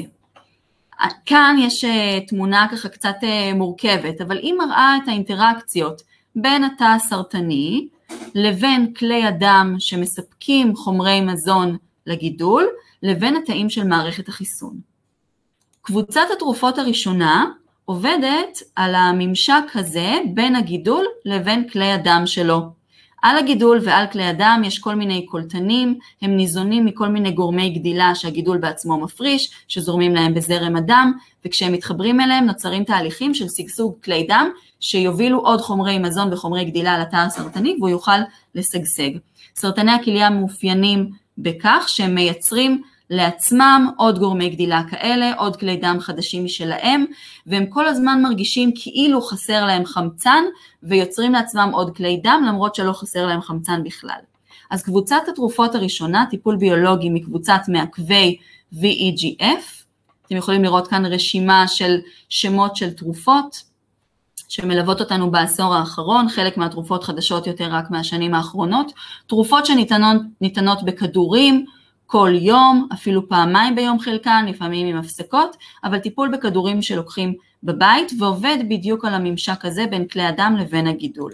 כאן יש תמונה ככה קצת מורכבת, אבל היא מראה את האינטראקציות בין התא הסרטני לבין כלי הדם שמספקים חומרי מזון לגידול, לבין התאים של מערכת החיסון. קבוצת התרופות הראשונה עובדת על הממשק הזה בין הגידול לבין כלי הדם שלו. על הגידול ועל כלי הדם יש כל מיני קולטנים, הם ניזונים מכל מיני גורמי גדילה שהגידול בעצמו מפריש, שזורמים להם בזרם הדם, וכשהם מתחברים אליהם נוצרים תהליכים של שגשוג כלי דם, שיובילו עוד חומרי מזון וחומרי גדילה לתא הסרטני, והוא יוכל לשגשג. סרטני הכליה מאופיינים בכך שהם מייצרים לעצמם עוד גורמי גדילה כאלה, עוד כלי דם חדשים משלהם, והם כל הזמן מרגישים כאילו חסר להם חמצן, ויוצרים לעצמם עוד כלי דם, למרות שלא חסר להם חמצן בכלל. אז קבוצת התרופות הראשונה, טיפול ביולוגי מקבוצת מעכבי VEGF, אתם יכולים לראות כאן רשימה של שמות של תרופות, שמלוות אותנו בעשור האחרון, חלק מהתרופות חדשות יותר רק מהשנים האחרונות, תרופות שניתנות בכדורים, כל יום, אפילו פעמיים ביום חלקן, לפעמים עם הפסקות, אבל טיפול בכדורים שלוקחים בבית, ועובד בדיוק על הממשק הזה בין כלי הדם לבין הגידול.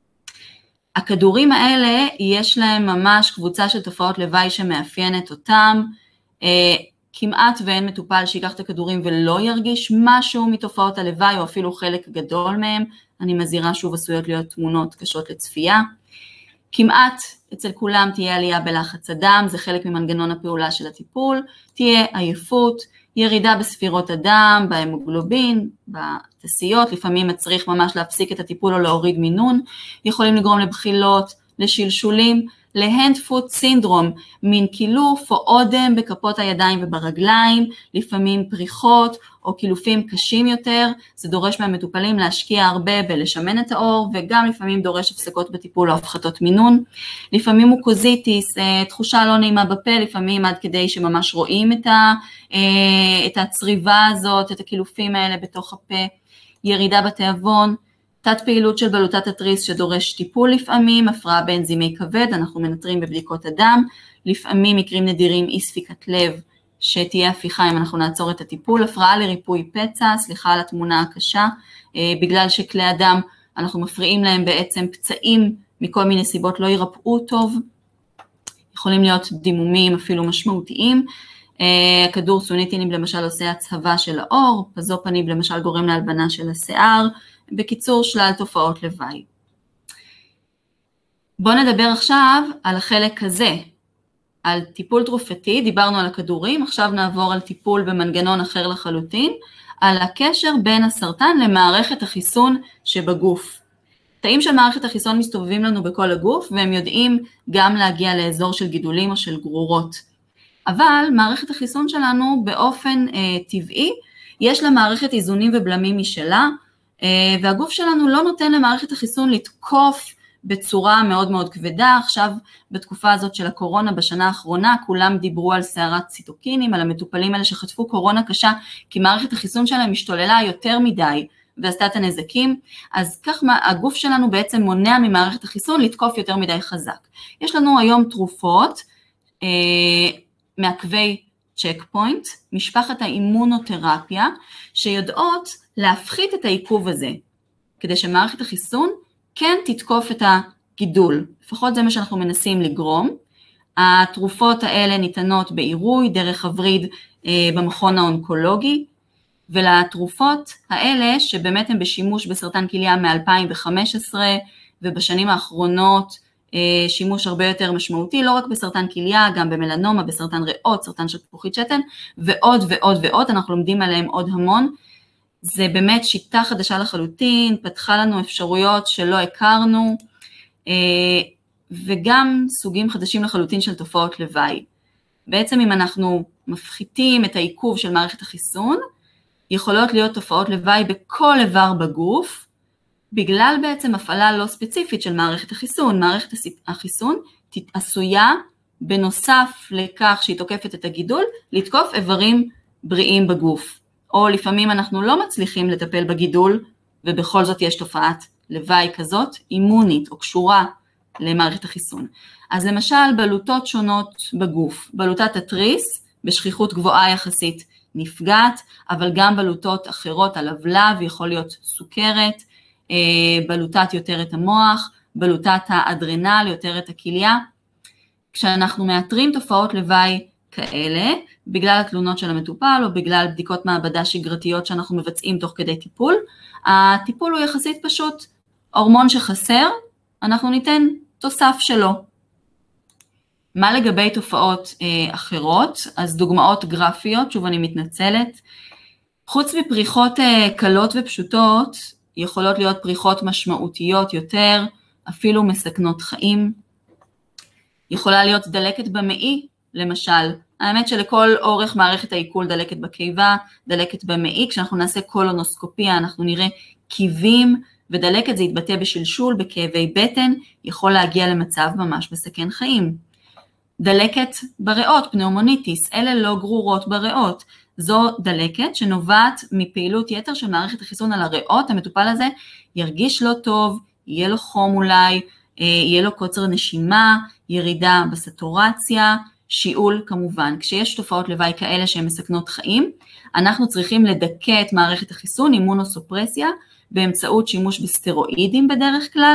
הכדורים האלה, יש להם ממש קבוצה של תופעות לוואי שמאפיינת אותם, כמעט ואין מטופל שיקח את הכדורים ולא ירגיש משהו מתופעות הלוואי, או אפילו חלק גדול מהם, אני מזהירה שוב עשויות להיות תמונות קשות לצפייה, כמעט אצל כולם תהיה עלייה בלחץ הדם, זה חלק ממנגנון הפעולה של הטיפול, תהיה עייפות, ירידה בספירות הדם, בהמוגלובין, בתסיות, לפעמים מצריך ממש להפסיק את הטיפול או להוריד מינון, יכולים לגרום לבחילות, לשלשולים, להנד פוט סינדרום, מין קילוף או אודם בכפות הידיים וברגליים, לפעמים פריחות או קילופים קשים יותר, זה דורש מהמטופלים להשקיע הרבה בלשמן את העור, וגם לפעמים דורש הפסקות בטיפול או הפחתות מינון, לפעמים מוקוזיטיס, תחושה לא נעימה בפה, לפעמים עד כדי שממש רואים את הצריבה הזאת, את הקילופים האלה בתוך הפה, ירידה בתיאבון, תת פעילות של בלוטת התריס שדורש טיפול לפעמים, הפרעה באנזימי כבד, אנחנו מנטרים בבדיקות הדם, לפעמים מקרים נדירים אי ספיקת לב, שתהיה הפיכה אם אנחנו נעצור את הטיפול, הפרעה לריפוי פצע, סליחה על התמונה הקשה, בגלל שכלי הדם אנחנו מפריעים להם בעצם פצעים מכל מיני סיבות לא יירפאו טוב, יכולים להיות דימומים אפילו משמעותיים, הכדור סוניטין למשל עושה הצהבה של העור, פזופניב למשל גורם להלבנה של השיער, בקיצור שלל תופעות לוואי. בואו נדבר עכשיו על החלק הזה, על טיפול תרופתי, דיברנו על הכדורים, עכשיו נעבור על טיפול במנגנון אחר לחלוטין, על הקשר בין הסרטן למערכת החיסון שבגוף. תאים של מערכת החיסון מסתובבים לנו בכל הגוף, והם יודעים גם להגיע לאזור של גידולים או של גרורות. אבל מערכת החיסון שלנו באופן טבעי, יש לה מערכת איזונים ובלמים משלה, והגוף שלנו לא נותן למערכת החיסון לתקוף בצורה מאוד מאוד כבדה. עכשיו בתקופה הזאת של הקורונה בשנה האחרונה כולם דיברו על סערת ציטוקינים, על המטופלים האלה שחטפו קורונה קשה, כי מערכת החיסון שלהם משתוללה יותר מדי ועשתה את הנזקים, אז כך הגוף שלנו בעצם מונע ממערכת החיסון לתקוף יותר מדי חזק. יש לנו היום תרופות, מעכבי צ'ק פוינט, משפחת האימונותרפיה, שיודעות להפחית את העיכוב הזה, כדי שמערכת החיסון כן תתקוף את הגידול, לפחות זה מה שאנחנו מנסים לגרום. התרופות האלה ניתנות בעירוי, דרך הווריד במכון האונקולוגי, ולתרופות האלה שבאמת הן בשימוש בסרטן כליה מ-2015, ובשנים האחרונות שימוש הרבה יותר משמעותי, לא רק בסרטן כליה, גם במלנומה, בסרטן ריאות, סרטן שלפוחית שתן, ועוד ועוד ועוד, אנחנו לומדים עליהם עוד המון. זה באמת שיטה חדשה לחלוטין, פתחה לנו אפשרויות שלא הכרנו, וגם סוגים חדשים לחלוטין של תופעות לוואי. בעצם אם אנחנו מפחיתים את העיכוב של מערכת החיסון, יכולות להיות תופעות לוואי בכל איבר בגוף, בגלל בעצם הפעלה לא ספציפית של מערכת החיסון. מערכת החיסון עשויה בנוסף לכך שהיא תוקפת את הגידול, לתקוף איברים בריאים בגוף. או לפעמים אנחנו לא מצליחים לטפל בגידול, ובכל זאת יש תופעת לוואי כזאת, אימונית או קשורה למערכת החיסון. אז למשל בלוטות שונות בגוף, בלוטת התריס בשכיחות גבוהה יחסית נפגעת, אבל גם בלוטות אחרות הלבלב, יכול להיות סוכרת, בלוטת יותר את המוח, בלוטת האדרנל יותר את הכליה. כשאנחנו מאתרים תופעות לוואי כאלה, בגלל התלונות של המטופל או בגלל בדיקות מעבדה שגרתיות שאנחנו מבצעים תוך כדי טיפול, הטיפול הוא יחסית פשוט, הורמון שחסר, אנחנו ניתן תוסף שלו. מה לגבי תופעות אחרות? אז דוגמאות גרפיות, שוב אני מתנצלת. חוץ מפריחות קלות ופשוטות, יכולות להיות פריחות משמעותיות יותר, אפילו מסכנות חיים. יכולה להיות דלקת במעי, למשל. האמת שלכל אורך מערכת העיכול דלקת בקיבה, דלקת במעי, כשאנחנו נעשה קולונוסקופיה אנחנו נראה קיבים, ודלקת זה יתבטא בשלשול, בכאבי בטן, יכול להגיע למצב ממש מסכן חיים. דלקת בריאות, פנאומוניטיס, אלה לא גרורות בריאות, זו דלקת שנובעת מפעילות יתר של מערכת החיסון על הריאות, המטופל הזה ירגיש לא טוב, יהיה לו חום אולי, יהיה לו קוצר נשימה, ירידה בסטורציה, שיעול כמובן. כשיש תופעות לוואי כאלה שהן מסכנות חיים, אנחנו צריכים לדכא את מערכת החיסון, אימונוסופרסיה, באמצעות שימוש בסטרואידים בדרך כלל.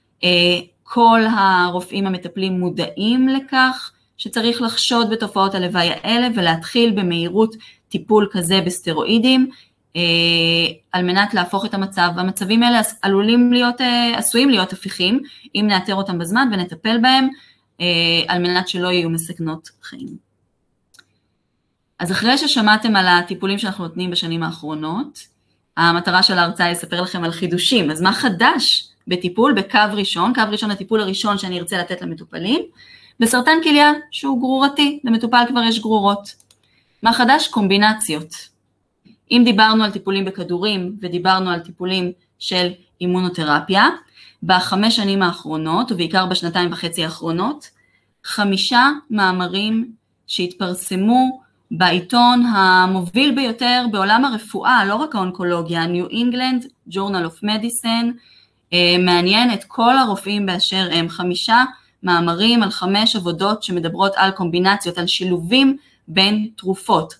כל הרופאים המטפלים מודעים לכך שצריך לחשוד בתופעות הלוואי האלה ולהתחיל במהירות טיפול כזה בסטרואידים, על מנת להפוך את המצב. המצבים האלה עשויים להיות הפיכים, אם נאתר אותם בזמן ונטפל בהם, על מנת שלא יהיו מסכנות חיים. אז אחרי ששמעתם על הטיפולים שאנחנו נותנים בשנים האחרונות, המטרה של ההרצאה היא לספר לכם על חידושים. אז מה חדש בטיפול בקו ראשון? קו ראשון, הטיפול הראשון שאני ארצה לתת למטופלים, בסרטן כליה שהוא גרורתי, למטופל כבר יש גרורות. מה חדש? קומבינציות. אם דיברנו על טיפולים בכדורים ודיברנו על טיפולים של אימונותרפיה, ב5 שנים האחרונות, ובעיקר בשנתיים וחצי האחרונות, 5 מאמרים שהתפרסמו בעיתון המוביל ביותר בעולם הרפואה, לא רק האונקולוגיה, New England Journal of Medicine, מעניין את כל הרופאים באשר הם, 5 מאמרים על 5 עבודות שמדברות על קומבינציות, על שילובים בין תרופות.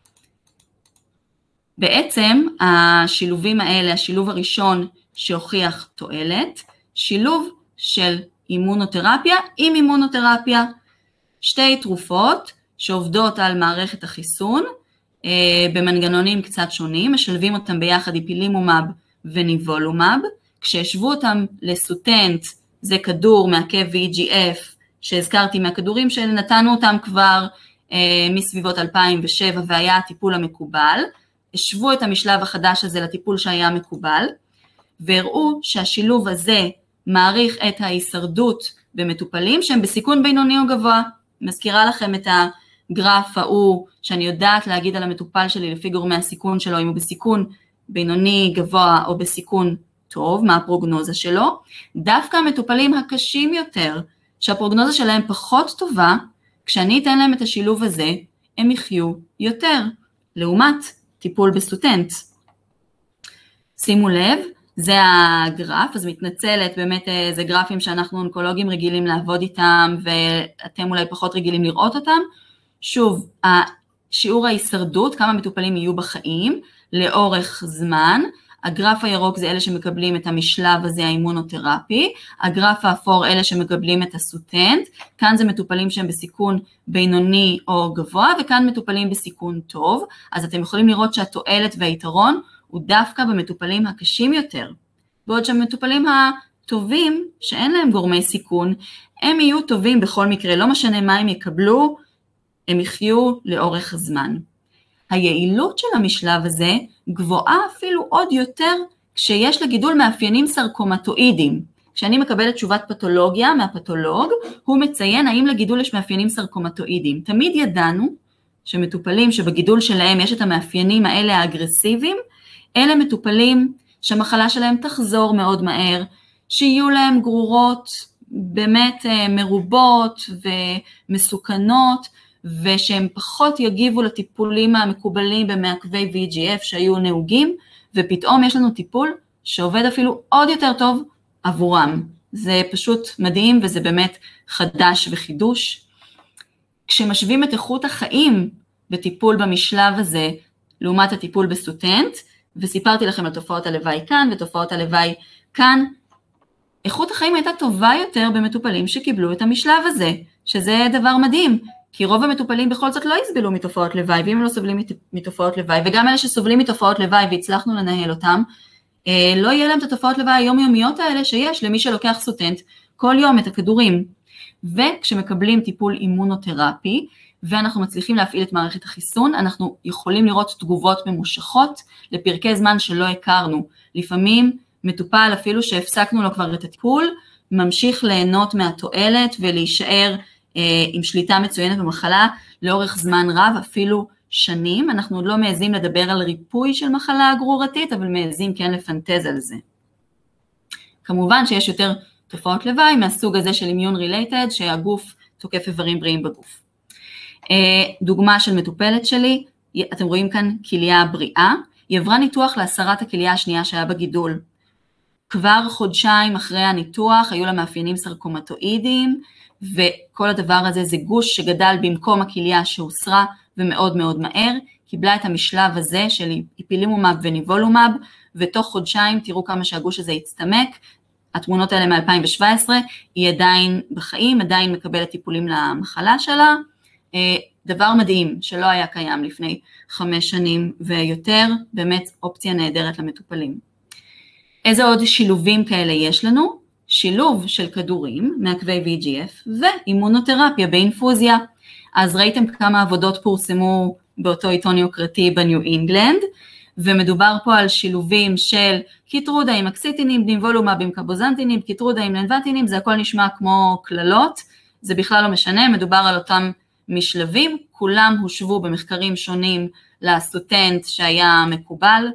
בעצם השילובים האלה, השילוב הראשון שהוכיח תועלת, שילוב של אימונותרפיה עם אימונותרפיה, 2 תרופות שעובדות על מערכת החיסון, במנגנונים קצת שונים, משלבים אותם ביחד איפילימומב וניבולומב, כשהשוו אותם לסוטנט, זה כדור מעכב VEGF, שהזכרתי מהכדורים שנתנו אותם כבר מסביבות 2007 והיה הטיפול המקובל, השוו את המשלב החדש הזה לטיפול שהיה מקובל, והראו שהשילוב הזה מעריך את ההישרדות במטופלים שהם בסיכון בינוני או גבוה. מזכירה לכם את הגרף ההוא שאני יודעת להגיד על המטופל שלי לפי גורמי הסיכון שלו, אם הוא בסיכון בינוני גבוה או בסיכון טוב, מה הפרוגנוזה שלו. דווקא המטופלים הקשים יותר, שהפרוגנוזה שלהם פחות טובה, כשאני אתן להם את השילוב הזה, הם יחיו יותר, לעומת טיפול בסטודנט. שימו לב, זה הגרף, אז מתנצלת, באמת זה גרפים שאנחנו אונקולוגים רגילים לעבוד איתם, ואתם אולי פחות רגילים לראות אותם. שוב, שיעור ההישרדות, כמה מטופלים יהיו בחיים, לאורך זמן, הגרף הירוק זה אלה שמקבלים את המשלב הזה, האימונותרפי, הגרף האפור אלה שמקבלים את הסוטנט, כאן זה מטופלים שהם בסיכון בינוני או גבוה, וכאן מטופלים בסיכון טוב, אז אתם יכולים לראות שהתועלת והיתרון הוא דווקא במטופלים הקשים יותר, בעוד שהמטופלים טובים שאין להם גורמי סיכון, הם יהיו טובים בכל מקרה, לא משנה מה הם יקבלו, הם יחיו לאורך זמן. היעילות של המשלב הזה גבוהה אפילו עוד יותר כשיש לגידול מאפיינים סרקומטואידיים. כשאני מקבלת תשובת פתולוגיה מהפתולוג, הוא מציין האם לגידול יש מאפיינים סרקומטואידיים. תמיד ידענו שמטופלים שבגידול שלהם יש את המאפיינים האלה האגרסיביים, אלה מטופלים שהמחלה שלהם תחזור מאוד מהר, שיהיו להם גרורות באמת מרובות ומסוכנות, ושהם פחות יגיבו לטיפולים המקובלים במעכבי VEGF שהיו נהוגים, ופתאום יש לנו טיפול שעובד אפילו עוד יותר טוב עבורם. זה פשוט מדהים וזה באמת חדש וחידוש. כשמשווים את איכות החיים בטיפול במשלב הזה, לעומת הטיפול בסטנט, וסיפרתי לכם על תופעות הלוואי כאן ותופעות הלוואי כאן, איכות החיים הייתה טובה יותר במטופלים שקיבלו את המשלב הזה, שזה דבר מדהים, כי רוב המטופלים בכל זאת לא יסבלו מתופעות לוואי, ואם לא סובלים מתופעות לוואי, וגם אלה שסובלים מתופעות לוואי והצלחנו לנהל אותם, לא יהיה להם את התופעות לוואי היומיומיות האלה שיש למי שלוקח סטנט כל יום את הכדורים. וכשמקבלים טיפול אימונותרפי, ואנחנו מצליחים להפעיל את מערכת החיסון, אנחנו יכולים לראות תגובות ממושכות לפרקי זמן שלא הכרנו. לפעמים מטופל אפילו שהפסקנו לו כבר את הטיפול, ממשיך ליהנות מהתועלת ולהישאר עם שליטה מצוינת במחלה לאורך זמן רב, אפילו שנים. אנחנו עוד לא מעזים לדבר על ריפוי של מחלה גרורתית, אבל מעזים כן לפנטז על זה. כמובן שיש יותר תופעות לוואי מהסוג הזה של אימיון רילייטד, שהגוף תוקף איברים בריאים בגוף. דוגמה של מטופלת שלי, אתם רואים כאן כליה בריאה, היא עברה ניתוח להסרת הכליה השנייה שהיה בגידול. כבר חודשיים אחרי הניתוח היו לה מאפיינים סרקומטואידיים, וכל הדבר הזה זה גוש שגדל במקום הכליה שהוסרה ומאוד מאוד מהר, קיבלה את המשלב הזה של איפילימומב וניבולומב, ותוך חודשיים תראו כמה שהגוש הזה הצטמק, התמונות האלה מ-2017, היא עדיין בחיים, עדיין מקבלת טיפולים למחלה שלה, דבר מדהים שלא היה קיים לפני 5 שנים ויותר, באמת אופציה נהדרת למטופלים. איזה עוד שילובים כאלה יש לנו? שילוב של כדורים, מעכבי VEGF, ואימונותרפיה באינפוזיה. אז ראיתם כמה עבודות פורסמו באותו עיתון יוקרתי בניו אינגלנד, ומדובר פה על שילובים של קיטרודה עם אקסיטינים, ניבולומב עם קבוזנטינים, קיטרודה עם לנבטינים, זה הכל נשמע כמו כללות, זה בכלל לא משנה, מדובר על אותם משלבים, כולם הושבו במחקרים שונים לסטנט שהיה מקובל,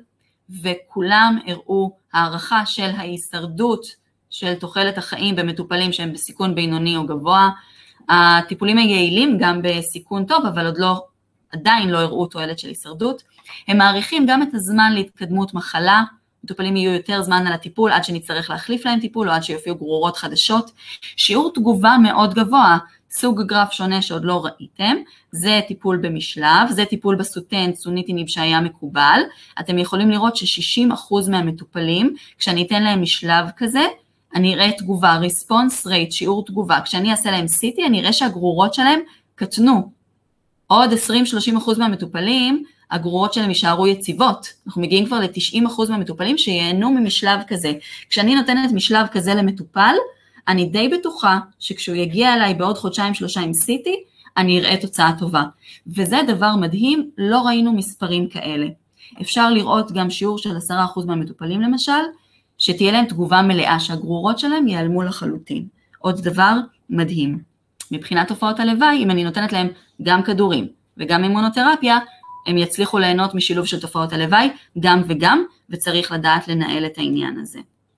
וכולם הראו הערכה של ההישרדות של תוחלת החיים במטופלים שהם בסיכון בינוני או גבוה. הטיפולים היעילים גם בסיכון טוב, אבל עדיין לא הראו תועלת של הישרדות. הם מעריכים גם את הזמן להתקדמות מחלה, מטופלים יהיו יותר זמן על הטיפול עד שנצטרך להחליף להם טיפול או עד שיופיעו גרורות חדשות. שיעור תגובה מאוד גבוה, סוג גרף שונה שעוד לא ראיתם, זה טיפול במשלב, זה טיפול בסטנט, סוניטינib שהיה מקובל. אתם יכולים לראות ש60% מהמטופלים, כשאני אתן להם משלב כזה, אני אראה תגובה, response rate, שיעור תגובה. כשאני אעשה להם CT, אני אראה שהגרורות שלהם קטנו. עוד 20-30% מהמטופלים, הגרורות שלהם יישארו יציבות. אנחנו מגיעים כבר ל-90% מהמטופלים שיהנו ממשלב כזה. כשאני נותנת משלב כזה למטופל, אני די בטוחה שכשהוא יגיע אליי בעוד 2-3 עם CT, אני אראה תוצאה טובה. וזה דבר מדהים, לא ראינו מספרים כאלה. אפשר לראות גם שיעור של 10% מהמטופלים למשל, שתהיה להם תגובה מלאה, שהגרורות שלהם ייעלמו לחלוטין. עוד דבר מדהים. מבחינת תופעות הלוואי, אם אני נותנת להם גם כדורים וגם אימונותרפיה, הם יצליחו ליהנות משילוב של תופעות הלוואי, גם וגם, וצריך לדעת לנהל את העניין הזה.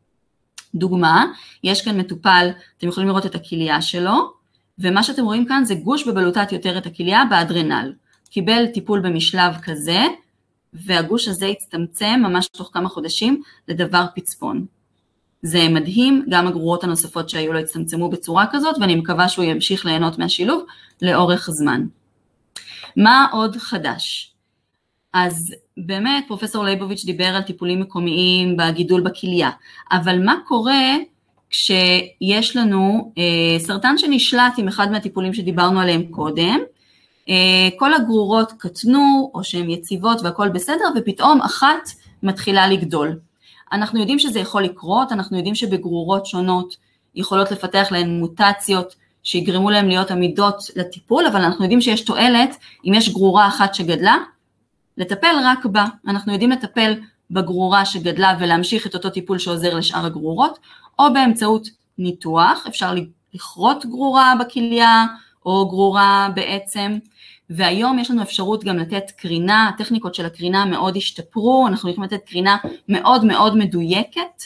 דוגמה, יש כאן מטופל, אתם יכולים לראות את הכליה שלו, ומה שאתם רואים כאן זה גוש בבלוטת יותר את הכליה באדרנל. קיבל טיפול במשלב כזה, והגוש הזה הצטמצם ממש תוך כמה חודשים לדבר פצפון. זה מדהים, גם הגרורות הנוספות שהיו לו הצטמצמו בצורה כזאת, ואני מקווה שהוא ימשיך ליהנות מהשילוב לאורך זמן. מה עוד חדש? אז באמת פרופסור ליבוביץ' דיבר על טיפולים מקומיים בגידול בכליה, אבל מה קורה כשיש לנו סרטן שנשלט עם אחד מהטיפולים שדיברנו עליהם קודם, כל הגרורות קטנו או שהן יציבות והכל בסדר, ופתאום אחת מתחילה לגדול. אנחנו יודעים שזה יכול לקרות, אנחנו יודעים שבגרורות שונות יכולות לפתח להן מוטציות שיגרמו להן להיות עמידות לטיפול, אבל אנחנו יודעים שיש תועלת, אם יש גרורה אחת שגדלה, לטפל רק בה. אנחנו יודעים לטפל בגרורה שגדלה ולהמשיך את אותו טיפול שעוזר לשאר הגרורות, או באמצעות ניתוח, אפשר לכרות גרורה בכליה, או גרורה בעצם, והיום יש לנו אפשרות גם לתת קרינה, הטכניקות של הקרינה מאוד השתפרו, אנחנו יכולים לתת קרינה מאוד מאוד מדויקת,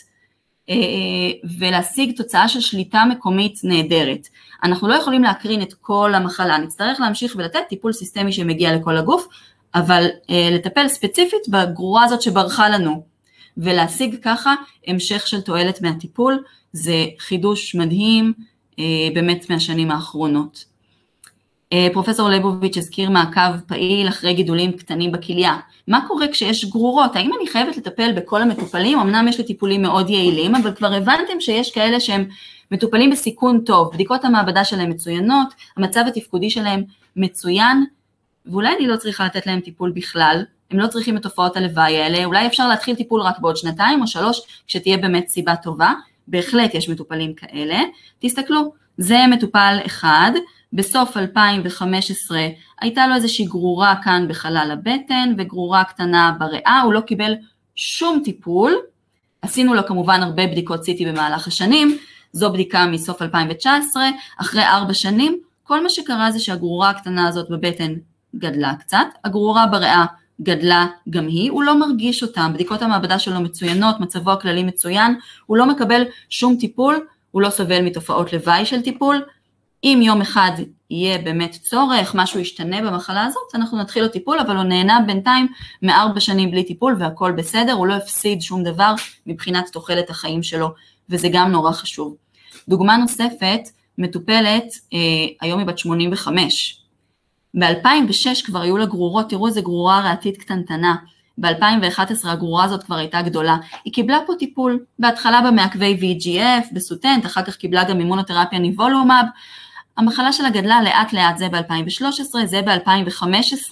ולהשיג תוצאה של שליטה מקומית נהדרת. אנחנו לא יכולים להקרין את כל המחלה, נצטרך להמשיך ולתת טיפול סיסטמי שמגיע לכל הגוף, אבל לטפל ספציפית בגרורה הזאת שברחה לנו, ולהשיג ככה המשך של תועלת מהטיפול, זה חידוש מדהים באמת מהשנים האחרונות. פרופסור ליבוביץ' הזכיר מעקב פעיל אחרי גידולים קטנים בכליה. מה קורה כשיש גרורות? האם אני חייבת לטפל בכל המטופלים? אמנם יש לי טיפולים מאוד יעילים, אבל כבר הבנתם שיש כאלה שהם מטופלים בסיכון טוב, בדיקות המעבדה שלהם מצוינות, המצב התפקודי שלהם מצוין, ואולי אני לא צריכה לתת להם טיפול בכלל, הם לא צריכים את תופעות הלוואי האלה, אולי אפשר להתחיל טיפול רק בעוד 2 או 3, כשתהיה באמת סיבה טובה, בהחלט יש מטופלים כאלה. תסתכלו, זה מטופל אחד, בסוף 2015 הייתה לו איזושהי גרורה כאן בחלל הבטן, וגרורה קטנה בריאה, הוא לא קיבל שום טיפול, עשינו לו כמובן הרבה בדיקות CT במהלך השנים, זו בדיקה מסוף 2019, אחרי 4 שנים, כל מה שקרה זה שהגרורה הקטנה הזאת בבטן גדלה קצת, הגרורה בריאה גדלה גם היא, הוא לא מרגיש אותם, בדיקות המעבדה שלו מצוינות, מצבו הכללי מצוין, הוא לא מקבל שום טיפול, הוא לא סובל מתופעות לוואי של טיפול, אם יום אחד יהיה באמת צורך, משהו ישתנה במחלה הזאת, אנחנו נתחיל לו טיפול, אבל הוא נהנה בינתיים מ4 שנים בלי טיפול, והכל בסדר, הוא לא הפסיד שום דבר מבחינת תוחלת החיים שלו, וזה גם נורא חשוב. דוגמה נוספת, מטופלת, היום היא בת 85, ב-2006 כבר היו לה גרורות, תראו איזה גרורה ריאתית קטנטנה, ב-2011 הגרורה הזאת כבר הייתה גדולה, היא קיבלה פה טיפול, בהתחלה במעקבי VEGF, בסוטנט, אחר כך קיבלה גם אימונותרפיה ניבולומב, המחלה שלה גדלה לאט לאט, זה ב-2013, זה ב-2015,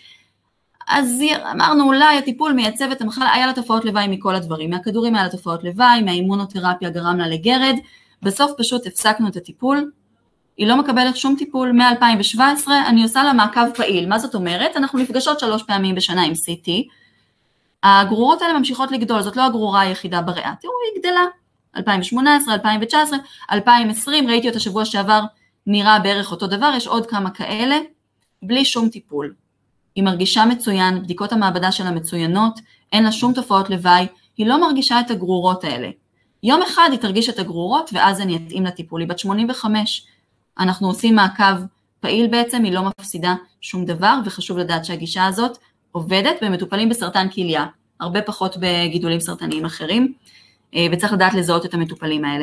אז אמרנו אולי הטיפול מייצב את המחלה, היה לה תופעות לוואי מכל הדברים, מהכדורים היה לה תופעות לוואי, מהאימונותרפיה גרם לה לגרד, בסוף פשוט הפסקנו את הטיפול, היא לא מקבלת שום טיפול, מ-2017 אני עושה לה מעקב פעיל, מה זאת אומרת? אנחנו נפגשות 3 פעמים בשנה עם CT, הגרורות האלה ממשיכות לגדול, זאת לא הגרורה היחידה בריאה, תראו היא גדלה, 2018, 2019, 2020, ראיתי אותה שבוע שעבר, נראה בערך אותו דבר, יש עוד כמה כאלה, בלי שום טיפול, היא מרגישה מצוין, בדיקות המעבדה שלה מצוינות, אין לה שום תופעות לוואי, היא לא מרגישה את הגרורות האלה, יום אחד היא תרגיש את הגרורות, ואז אני אתאים לטיפול, היא בת 85, אנחנו עושים מעקב פעיל בעצם, היא לא מפסידה שום דבר, וחשוב לדעת שהגישה הזאת עובדת במטופלים בסרטן כליה, הרבה פחות בגידולים סרטניים אחרים, וצריך לדעת לזהות את המטופלים האלה.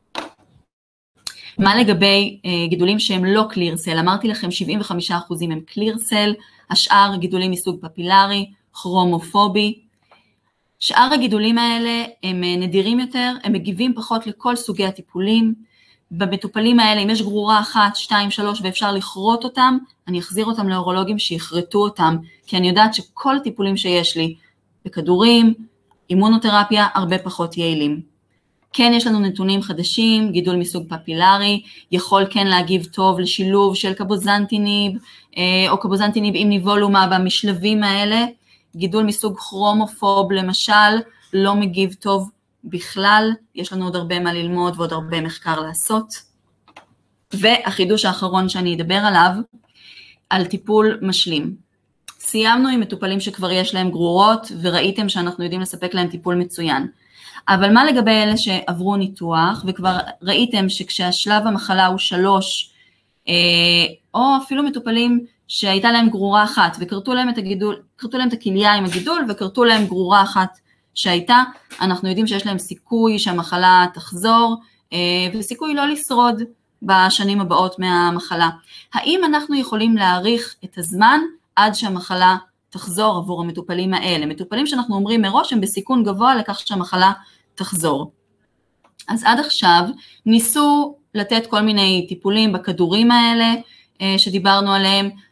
מה לגבי גידולים שהם לא קליר סל? אמרתי לכם 75% הם קליר סל, השאר גידולים מסוג פפילרי, כרומופובי, שאר הגידולים האלה הם נדירים יותר, הם מגיבים פחות לכל סוגי הטיפולים, במטופלים האלה, אם יש גרורה 1, 2, 3 ואפשר לכרות אותם, אני אחזיר אותם לאורולוגים שיכרתו אותם, כי אני יודעת שכל הטיפולים שיש לי, בכדורים, אימונותרפיה, הרבה פחות יעילים. כן, יש לנו נתונים חדשים, גידול מסוג פפילרי, יכול כן להגיב טוב לשילוב של קבוזנטיניב, או קבוזנטיניב עם ניבולומב במשלבים האלה, גידול מסוג כרומופוב למשל, לא מגיב טוב בכלל, יש לנו עוד הרבה מה ללמוד ועוד הרבה מחקר לעשות. והחידוש האחרון שאני אדבר עליו, על טיפול משלים. סיימנו עם מטופלים שכבר יש להם גרורות, וראיתם שאנחנו יודעים לספק להם טיפול מצוין. אבל מה לגבי אלה שעברו ניתוח, וכבר ראיתם שכשהשלב המחלה הוא 3, או אפילו מטופלים שהייתה להם גרורה אחת, וקרתו להם את הגידול, קרתו להם את הכליה עם הגידול, וקרתו להם גרורה אחת שהייתה, אנחנו יודעים שיש להם סיכוי שהמחלה תחזור, וסיכוי לא לשרוד בשנים הבאות מהמחלה. האם אנחנו יכולים להאריך את הזמן עד שהמחלה תחזור עבור המטופלים האלה? מטופלים שאנחנו אומרים מראש הם בסיכון גבוה לכך שהמחלה תחזור. אז עד עכשיו ניסו לתת כל מיני טיפולים בכדורים האלה שדיברנו עליהם,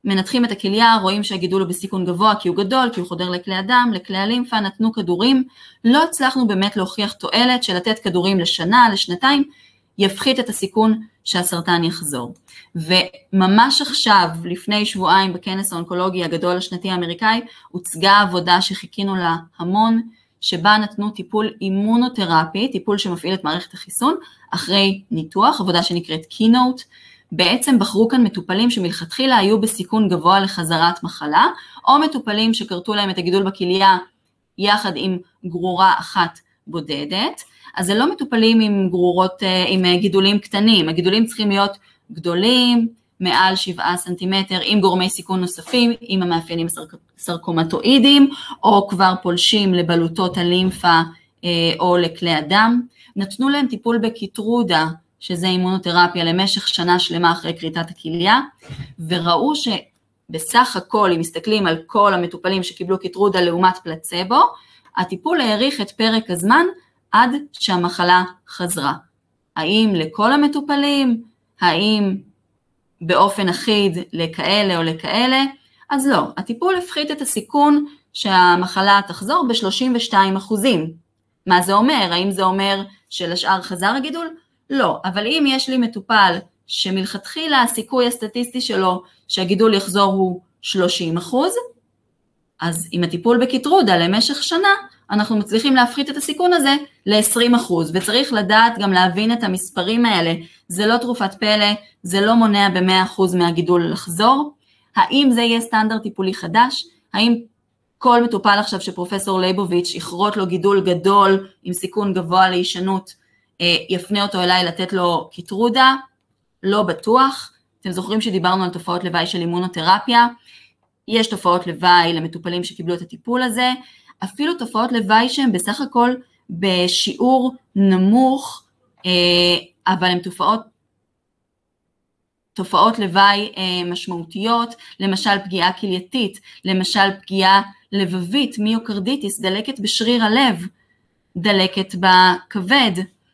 מנתחים את הכליה, רואים שהגידול הוא בסיכון גבוה, כי הוא גדול, כי הוא חודר לכלי הדם, לכלי הלימפה, נתנו כדורים, לא הצלחנו באמת להוכיח תועלת של לתת כדורים לשנה, לשנתיים, יפחית את הסיכון שהסרטן יחזור. וממש עכשיו, לפני שבועיים בכנס האונקולוגי הגדול השנתי האמריקאי, הוצגה עבודה שחיכינו לה המון, שבה נתנו טיפול אימונותרפי, טיפול שמפעיל את מערכת החיסון, אחרי ניתוח, עבודה שנקראת Keynote, בעצם בחרו כאן מטופלים שמלכתחילה היו בסיכון גבוה לחזרת מחלה, או מטופלים שקרתו להם את הגידול בכליה יחד עם גרורה אחת בודדת, אז זה לא מטופלים עם גרורות, עם גידולים קטנים, הגידולים צריכים להיות גדולים, מעל 7 סנטימטר, עם גורמי סיכון נוספים, עם המאפיינים סרקומטואידיים, או כבר פולשים לבלוטות הלימפה או לכלי הדם. נתנו להם טיפול בקיטרודה, שזה אימונותרפיה למשך שנה שלמה אחרי כריתת הכליה, וראו שבסך הכל, אם מסתכלים על כל המטופלים שקיבלו קיטרודה לעומת פלצבו, הטיפול העריך את פרק הזמן עד שהמחלה חזרה. האם לכל המטופלים? האם באופן אחיד לכאלה או לכאלה? אז לא, הטיפול הפחית את הסיכון שהמחלה תחזור ב-32%. מה זה אומר? האם זה אומר שלשאר חזר הגידול? לא, אבל אם יש לי מטופל שמלכתחילה הסיכוי הסטטיסטי שלו שהגידול יחזור הוא 30%, אז עם הטיפול בקיטרודה למשך שנה, אנחנו מצליחים להפחית את הסיכון הזה ל-20%, וצריך לדעת גם להבין את המספרים האלה, זה לא תרופת פלא, זה לא מונע ב-100% מהגידול לחזור, האם זה יהיה סטנדרט טיפולי חדש, האם כל מטופל עכשיו שפרופסור ליבוביץ' יכרות לו גידול גדול עם סיכון גבוה להישנות, יפנה אותו אליי לתת לו קיטרודה, לא בטוח, אתם זוכרים שדיברנו על תופעות לוואי של אימונותרפיה, יש תופעות לוואי למטופלים שקיבלו את הטיפול הזה, אפילו תופעות לוואי שהן בסך הכל בשיעור נמוך, אבל הן תופעות לוואי משמעותיות, למשל פגיעה כלייתית, למשל פגיעה לבבית, מיוקרדיטיס, דלקת בשריר הלב, דלקת בכבד,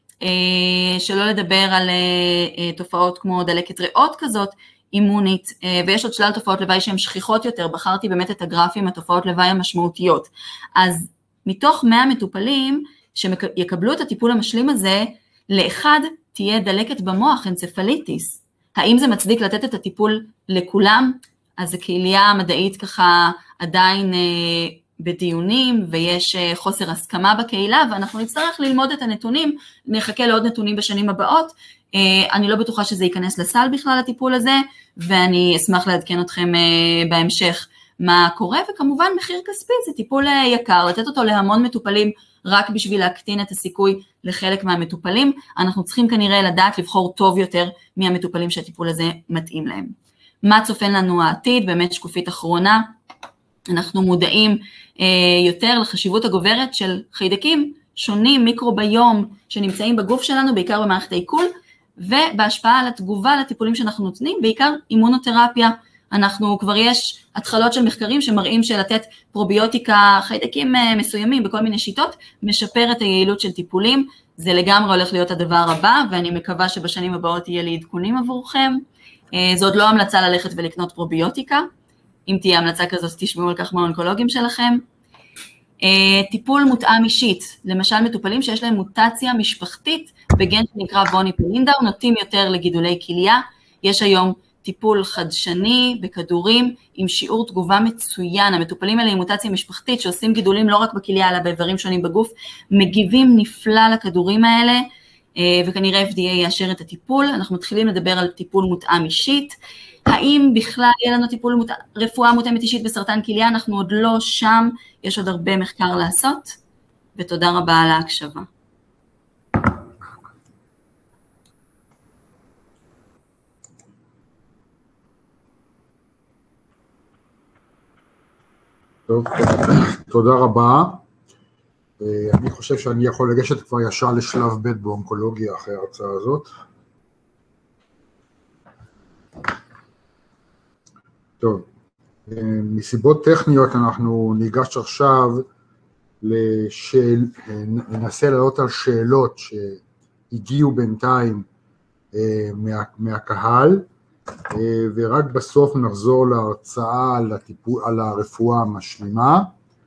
שלא לדבר על תופעות כמו דלקת ריאות כזאת, אימונית, ויש עוד שלל תופעות לוואי שהן שכיחות יותר, בחרתי באמת את הגרפים, התופעות לוואי המשמעותיות. אז מתוך 100 מטופלים שיקבלו את הטיפול המשלים הזה, לאחד תהיה דלקת במוח, אנצפליטיס. האם זה מצדיק לתת את הטיפול לכולם? אז הקהילייה המדעית ככה עדיין בדיונים, ויש חוסר הסכמה בקהילה, ואנחנו נצטרך ללמוד את הנתונים, נחכה לעוד נתונים בשנים הבאות, אני לא בטוחה שזה ייכנס לסל בכלל הטיפול הזה, ואני אשמח לעדכן אתכם בהמשך מה קורה, וכמובן מחיר כספי זה טיפול יקר, לתת אותו להמון מטופלים רק בשביל להקטין את הסיכוי לחלק מהמטופלים, אנחנו צריכים כנראה לדעת לבחור טוב יותר מהמטופלים שהטיפול הזה מתאים להם. מה צופן לנו העתיד? באמת שקופית אחרונה, אנחנו מודעים יותר לחשיבות הגוברת של חיידקים שונים, מיקרוביום שנמצאים בגוף שלנו, בעיקר במערכת העיכול, ובהשפעה על התגובה לטיפולים שאנחנו נותנים, בעיקר אימונותרפיה. אנחנו כבר יש התחלות של מחקרים שמראים שלתת פרוביוטיקה, חיידקים מסוימים בכל מיני שיטות, משפר את היעילות של טיפולים, זה לגמרי הולך להיות הדבר הבא, ואני מקווה שבשנים הבאות יהיה לי עדכונים עבורכם. זו עוד לא המלצה ללכת ולקנות פרוביוטיקה, אם תהיה המלצה כזאת תשמעו על כך מהאונקולוגים שלכם. טיפול מותאם אישית, למשל מטופלים שיש להם מוטציה משפחתית בגן שנקרא בוני פלינדאו, נוטים יותר לגידולי כליה, יש היום טיפול חדשני בכדורים עם שיעור תגובה מצוין, המטופלים האלה עם מוטציה משפחתית שעושים גידולים לא רק בכליה אלא באיברים שונים בגוף, מגיבים נפלא לכדורים האלה, וכנראה FDA יאשר את הטיפול, אנחנו מתחילים לדבר על טיפול מותאם אישית, האם בכלל יהיה לנו טיפול רפואה מותאמת אישית בסרטן כליה, אנחנו עוד לא שם, יש עוד הרבה מחקר לעשות, ותודה רבה על ההקשבה. טוב, תודה רבה. אני חושב שאני יכול לגשת כבר ישר לשלב ב' באונקולוגיה אחרי ההרצאה הזאת. טוב, מסיבות טכניות אנחנו ניגש עכשיו ננסה לעלות על שאלות שהגיעו בינתיים מהקהל, ורק בסוף נחזור להרצאה על הרפואה המשלימה,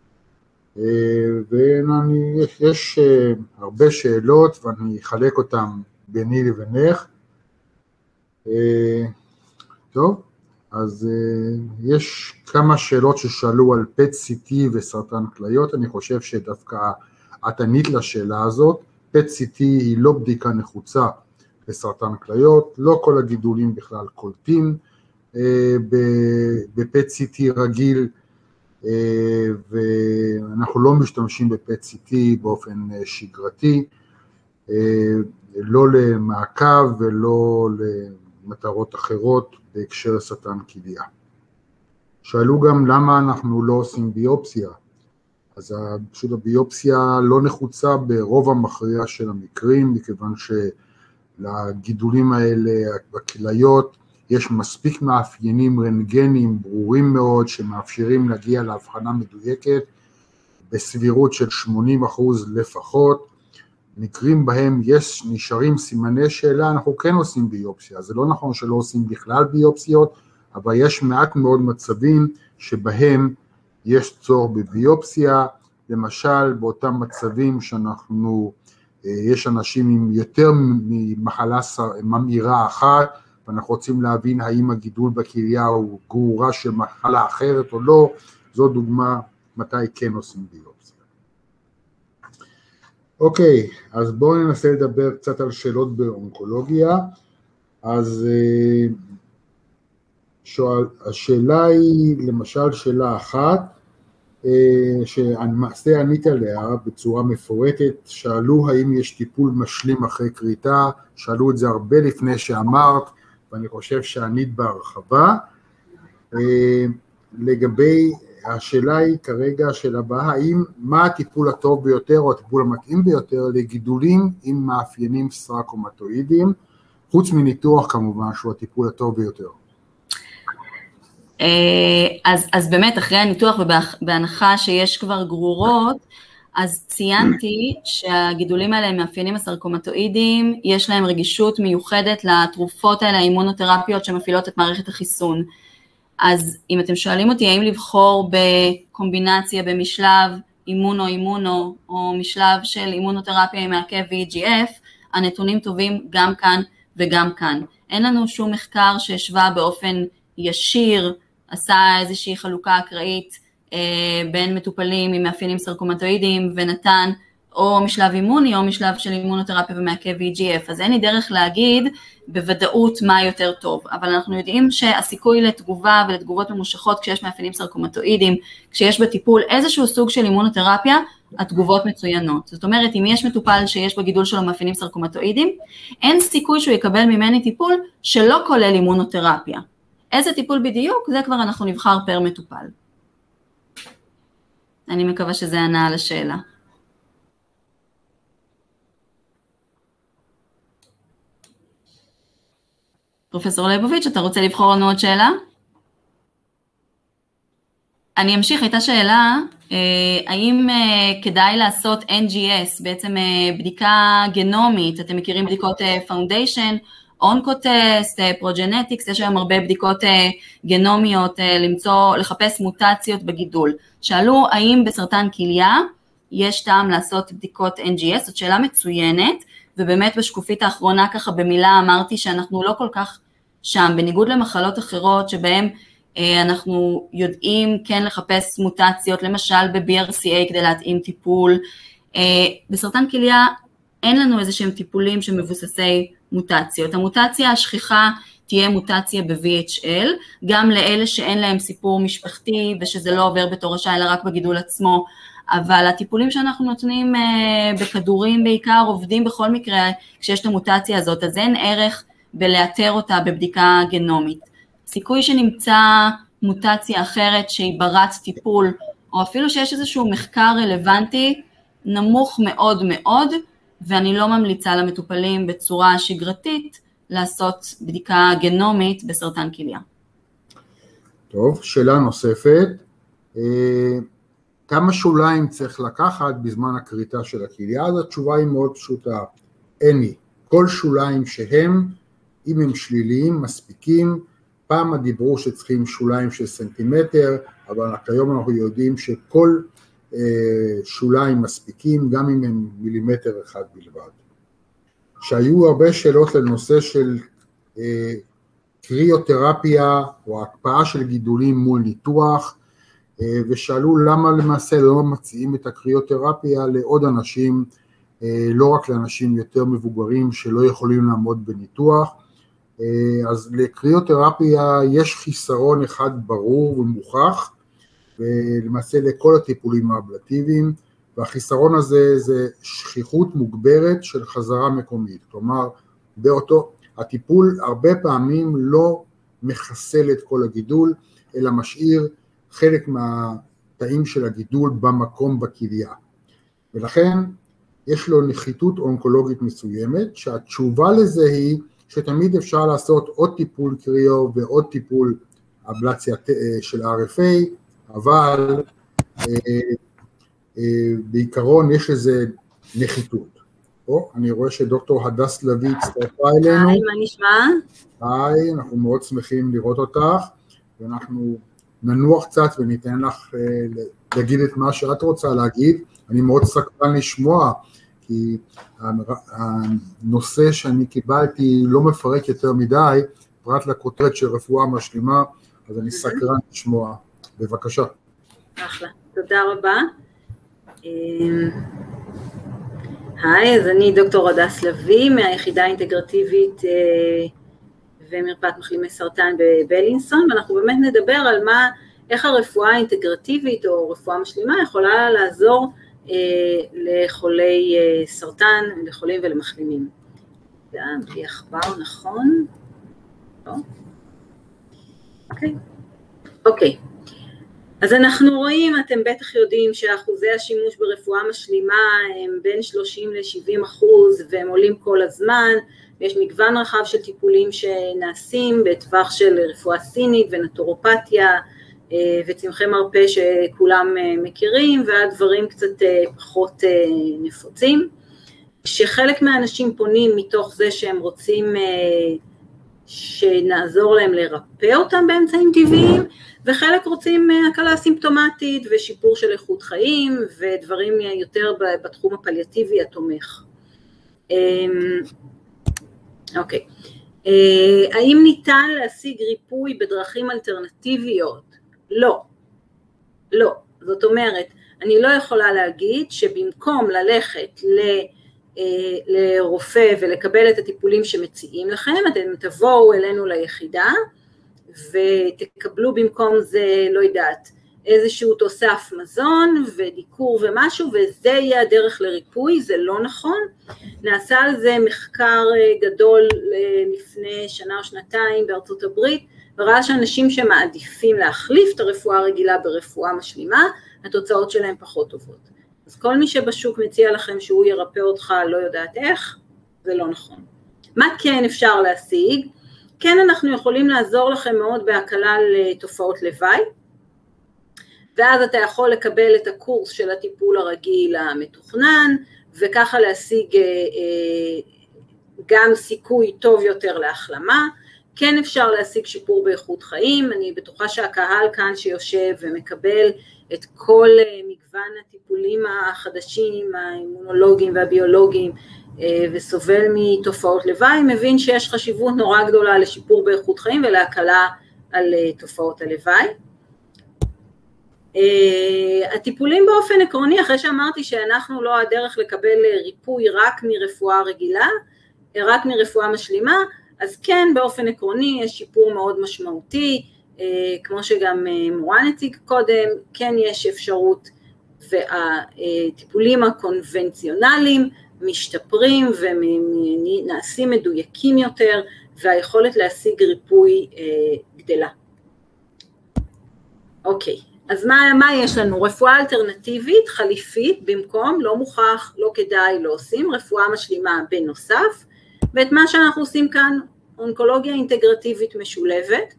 ויש הרבה שאלות ואני אחלק אותן ביני לבינך. טוב, אז יש כמה שאלות ששאלו על PET-CT וסרטן כליות, אני חושב שדווקא את ענית לשאלה הזאת. PET-CT היא לא בדיקה נחוצה לסרטן כליות, לא כל הגידולים בכלל קולטים ב-PET-CT רגיל, ואנחנו לא משתמשים ב-PET-CT באופן שגרתי, לא למעקב ולא למטרות אחרות בהקשר סרטן כליה. שאלו גם למה אנחנו לא עושים ביופסיה, אז פשוט הביופסיה לא נחוצה ברוב המכריע של המקרים, מכיוון שלגידולים האלה בכליות יש מספיק מאפיינים רנטגניים ברורים מאוד שמאפשרים להגיע להבחנה מדויקת בסבירות של 80% לפחות. מקרים בהם נשארים סימני שאלה, אנחנו כן עושים ביופסיה, זה לא נכון שלא עושים בכלל ביופסיות, אבל יש מעט מאוד מצבים שבהם יש צורך בביופסיה, למשל באותם מצבים יש אנשים עם יותר ממחלה ממאירה אחת, ואנחנו רוצים להבין האם הגידול בכליה הוא גרורה של מחלה אחרת או לא, זו דוגמה מתי כן עושים ביופסיה. אוקיי, אז בואו ננסה לדבר קצת על שאלות באונקולוגיה. אז השאלה היא, למשל שאלה אחת, שלמעשה ענית עליה בצורה מפורטת, שאלו האם יש טיפול משלים אחרי כריתה, שאלו את זה הרבה לפני שאמרת, ואני חושב שענית בהרחבה. לגבי השאלה היא כרגע של הבאה, מה הטיפול הטוב ביותר או הטיפול המתאים ביותר לגידולים עם מאפיינים סרקומטואידיים, חוץ מניתוח כמובן שהוא הטיפול הטוב ביותר. אז באמת אחרי הניתוח ובהנחה שיש כבר גרורות, אז ציינתי שהגידולים האלה הם מאפיינים הסרקומטואידיים, יש להם רגישות מיוחדת לתרופות האלה, האימונותרפיות שמפעילות את מערכת החיסון. אז אם אתם שואלים אותי האם לבחור בקומבינציה במשלב אימונו או משלב של אימונותרפיה עם מעקב VEGF, הנתונים טובים גם כאן וגם כאן. אין לנו שום מחקר שהשווה באופן ישיר, עשה איזושהי חלוקה אקראית בין מטופלים עם מאפיינים סרקומטואידיים ונתן או משלב אימוני או משלב של אימונותרפיה ומעקב VEGF, אז אין לי דרך להגיד בוודאות מה יותר טוב, אבל אנחנו יודעים שהסיכוי לתגובה ולתגובות ממושכות כשיש מאפיינים סרקומטואידיים, כשיש בטיפול איזשהו סוג של אימונותרפיה, התגובות מצוינות. זאת אומרת, אם יש מטופל שיש בגידול שלו מאפיינים סרקומטואידיים, אין סיכוי שהוא יקבל ממני טיפול שלא כולל אימונותרפיה. איזה טיפול בדיוק? זה כבר אנחנו נבחר פר מטופל. אני מקווה שזה ענה על השאלה. פרופסור ליבוביץ', אתה רוצה לבחור לנו עוד שאלה? אני אמשיך, הייתה שאלה, האם כדאי לעשות NGS, בעצם בדיקה גנומית, אתם מכירים בדיקות פאונדיישן, אונקוטסט, פרוג'נטיקס, יש היום הרבה בדיקות גנומיות לחפש מוטציות בגידול. שאלו האם בסרטן כליה יש טעם לעשות בדיקות NGS, זאת שאלה מצוינת, ובאמת בשקופית האחרונה ככה במילה אמרתי שאנחנו לא כל כך שם, בניגוד למחלות אחרות שבהן אנחנו יודעים כן לחפש מוטציות, למשל ב-BRCA כדי להתאים טיפול, בסרטן כליה אין לנו איזה שהם טיפולים שמבוססי מוטציות, המוטציה השכיחה תהיה מוטציה ב-VHL, גם לאלה שאין להם סיפור משפחתי ושזה לא עובר בתור השעה אלא רק בגידול עצמו, אבל הטיפולים שאנחנו נותנים בכדורים בעיקר עובדים בכל מקרה כשיש את המוטציה הזאת, אז אין ערך בלאתר אותה בבדיקה גנומית. סיכוי שנמצא מוטציה אחרת שהיא ברת טיפול, או אפילו שיש איזשהו מחקר רלוונטי, נמוך מאוד מאוד, ואני לא ממליצה למטופלים בצורה שגרתית לעשות בדיקה גנומית בסרטן כליה. טוב, שאלה נוספת, כמה שוליים צריך לקחת בזמן הכריתה של הכליה? אז התשובה היא מאוד פשוטה, אין לי. כל שוליים שהם, אם הם שליליים, מספיקים, פעם דיברו שצריכים שוליים של סנטימטר, אבל כיום אנחנו יודעים שכל שוליים מספיקים, גם אם הם מילימטר אחד בלבד. שהיו הרבה שאלות לנושא של קריותרפיה או הקפאה של גידולים מול ניתוח, ושאלו למה למעשה לא מציעים את הקריותרפיה לעוד אנשים, לא רק לאנשים יותר מבוגרים שלא יכולים לעמוד בניתוח. אז לקריותרפיה יש חיסרון אחד ברור ומוכח, ולמעשה לכל הטיפולים האבלטיביים, והחיסרון הזה זה שכיחות מוגברת של חזרה מקומית, כלומר הטיפול הרבה פעמים לא מחסל את כל הגידול, אלא משאיר חלק מהתאים של הגידול במקום בכליה, ולכן יש לו נחיתות אונקולוגית מסוימת, שהתשובה לזה היא שתמיד אפשר לעשות עוד טיפול קריו ועוד טיפול אבלציה של RFA, אבל בעיקרון יש לזה נחיתות. אני רואה שדוקטור הדס לביא הצטרפה אלינו. היי, מה נשמע? היי, אנחנו מאוד שמחים לראות אותך, ואנחנו ננוח קצת וניתן לך להגיד את מה שאת רוצה להגיד. אני מאוד סקרן לשמוע, כי הנושא שאני קיבלתי לא מפרק יותר מדי, פרט לכותרת של רפואה משלימה, אז אני סקרן לשמוע. בבקשה. אחלה, תודה רבה. היי, אז אני דוקטור הדס לביא, מהיחידה האינטגרטיבית ומרפאת מחלימי סרטן בבלינסון, ואנחנו באמת נדבר על איך הרפואה האינטגרטיבית או רפואה משלימה יכולה לעזור לחולי סרטן, לחולים ולמחלימים. בלי עכבר, נכון? אוקיי. אז אנחנו רואים, אתם בטח יודעים שאחוזי השימוש ברפואה משלימה הם בין 30-70%, והם עולים כל הזמן, ויש מגוון רחב של טיפולים שנעשים בטווח של רפואה סינית ונטורופתיה, וצמחי מרפא שכולם מכירים, ועד דברים קצת פחות נפוצים, שחלק מהאנשים פונים מתוך זה שהם רוצים שנעזור להם לרפא אותם באמצעים טבעיים, וחלק רוצים הקלה סימפטומטית ושיפור של איכות חיים, ודברים יותר בתחום הפליאטיבי התומך. אוקיי. האם ניתן להשיג ריפוי בדרכים אלטרנטיביות? לא. לא. זאת אומרת, אני לא יכולה להגיד שבמקום ללכת לרופא ולקבל את הטיפולים שמציעים לכם, אתם תבואו אלינו ליחידה, ותקבלו במקום זה, לא יודעת, איזשהו תוסף מזון ודיקור ומשהו, וזה יהיה הדרך לריפוי. זה לא נכון. נעשה על זה מחקר גדול לפני שנה או שנתיים בארצות הברית, וראה שאנשים שמעדיפים להחליף את הרפואה הרגילה ברפואה משלימה, התוצאות שלהם פחות טובות. אז כל מי שבשוק מציע לכם שהוא ירפא אותך, לא יודעת איך, זה לא נכון. מה כן אפשר להשיג? כן, אנחנו יכולים לעזור לכם מאוד בהקלה לתופעות לוואי, ואז אתה יכול לקבל את הקורס של הטיפול הרגיל המתוכנן, וככה להשיג גם סיכוי טוב יותר להחלמה. כן אפשר להשיג שיפור באיכות חיים. אני בטוחה שהקהל כאן שיושב ומקבל את כל מגוון הטיפולים החדשים, האימונולוגיים והביולוגיים, וסובל מתופעות לוואי, מבין שיש חשיבות נורא גדולה לשיפור באיכות חיים ולהקלה על תופעות הלוואי. הטיפולים באופן עקרוני, אחרי שאמרתי שאנחנו לא הדרך לקבל ריפוי רק מרפואה רגילה, רק מרפואה משלימה, אז כן, באופן עקרוני יש שיפור מאוד משמעותי, כמו שגם מורן הציג קודם, כן יש אפשרות, והטיפולים הקונבנציונליים משתפרים ונעשים מדויקים יותר, והיכולת להשיג ריפוי גדלה. אוקיי, אז מה יש לנו? רפואה אלטרנטיבית, חליפית, במקום, לא מוכח, לא כדאי, לא עושים, רפואה משלימה בנוסף, ואת מה שאנחנו עושים כאן, אונקולוגיה אינטגרטיבית משולבת,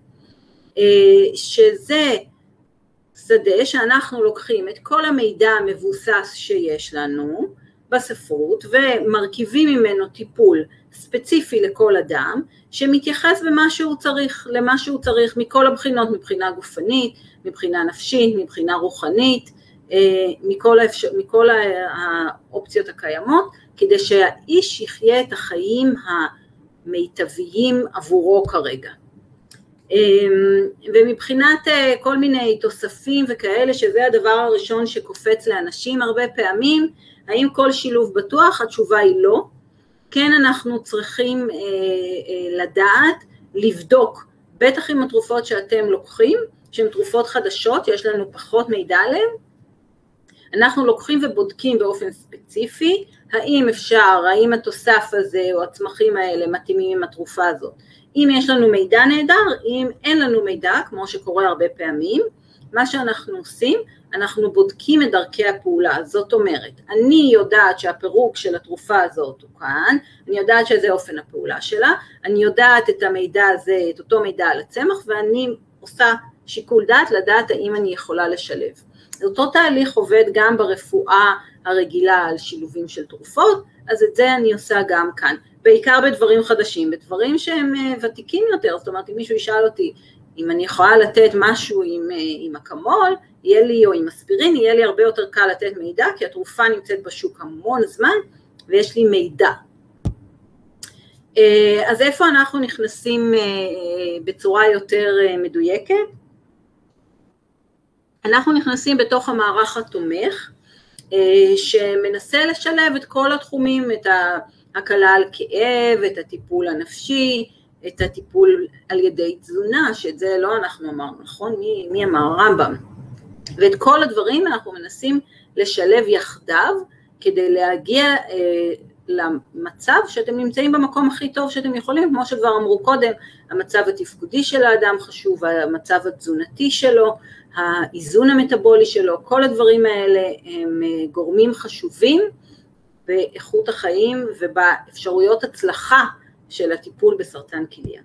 שזה שדה שאנחנו לוקחים את כל המידע המבוסס שיש לנו, בספרות ומרכיבים ממנו טיפול ספציפי לכל אדם, שמתייחס למה שהוא צריך מכל הבחינות, מבחינה גופנית, מבחינה נפשית, מבחינה רוחנית, מכל האופציות הקיימות, כדי שהאיש יחיה את החיים המיטביים עבורו כרגע. ומבחינת כל מיני תוספים וכאלה, שזה הדבר הראשון שקופץ לאנשים הרבה פעמים, האם כל שילוב בטוח? התשובה היא לא. כן, אנחנו צריכים לדעת, לבדוק, בטח עם התרופות שאתם לוקחים, שהן תרופות חדשות, יש לנו פחות מידע עליהן, אנחנו לוקחים ובודקים באופן ספציפי, האם התוסף הזה או הצמחים האלה מתאימים עם התרופה הזאת. אם יש לנו מידע נהדר, אם אין לנו מידע, כמו שקורה הרבה פעמים, מה שאנחנו עושים, אנחנו בודקים את דרכי הפעולה. זאת אומרת, אני יודעת שהפירוק של התרופה הזאת הוא כאן, אני יודעת שזה אופן הפעולה שלה, אני יודעת את המידע הזה, את אותו מידע על הצמח, ואני עושה שיקול דעת לדעת האם אני יכולה לשלב. אותו תהליך עובד גם ברפואה הרגילה על שילובים של תרופות, אז את זה אני עושה גם כאן, בעיקר בדברים חדשים, בדברים שהם ותיקים יותר. זאת אומרת, אם מישהו ישאל אותי, אם אני יכולה לתת משהו עם אקמול, יהיה לי, או עם אספירין, יהיה לי הרבה יותר קל לתת מידע, כי התרופה נמצאת בשוק המון זמן, ויש לי מידע. אז איפה אנחנו נכנסים בצורה יותר מדויקת? אנחנו נכנסים בתוך המערך התומך, שמנסה לשלב את כל התחומים, את ההקלה על כאב, את הטיפול הנפשי, את הטיפול על ידי תזונה, שאת זה לא אנחנו אמרנו, נכון? מי אמר? רמב"ם. ואת כל הדברים אנחנו מנסים לשלב יחדיו, כדי להגיע למצב שאתם נמצאים במקום הכי טוב שאתם יכולים, כמו שכבר אמרו קודם, המצב התפקודי של האדם חשוב, המצב התזונתי שלו, האיזון המטאבולי שלו, כל הדברים האלה הם גורמים חשובים באיכות החיים ובאפשרויות הצלחה של הטיפול בסרטן כליה.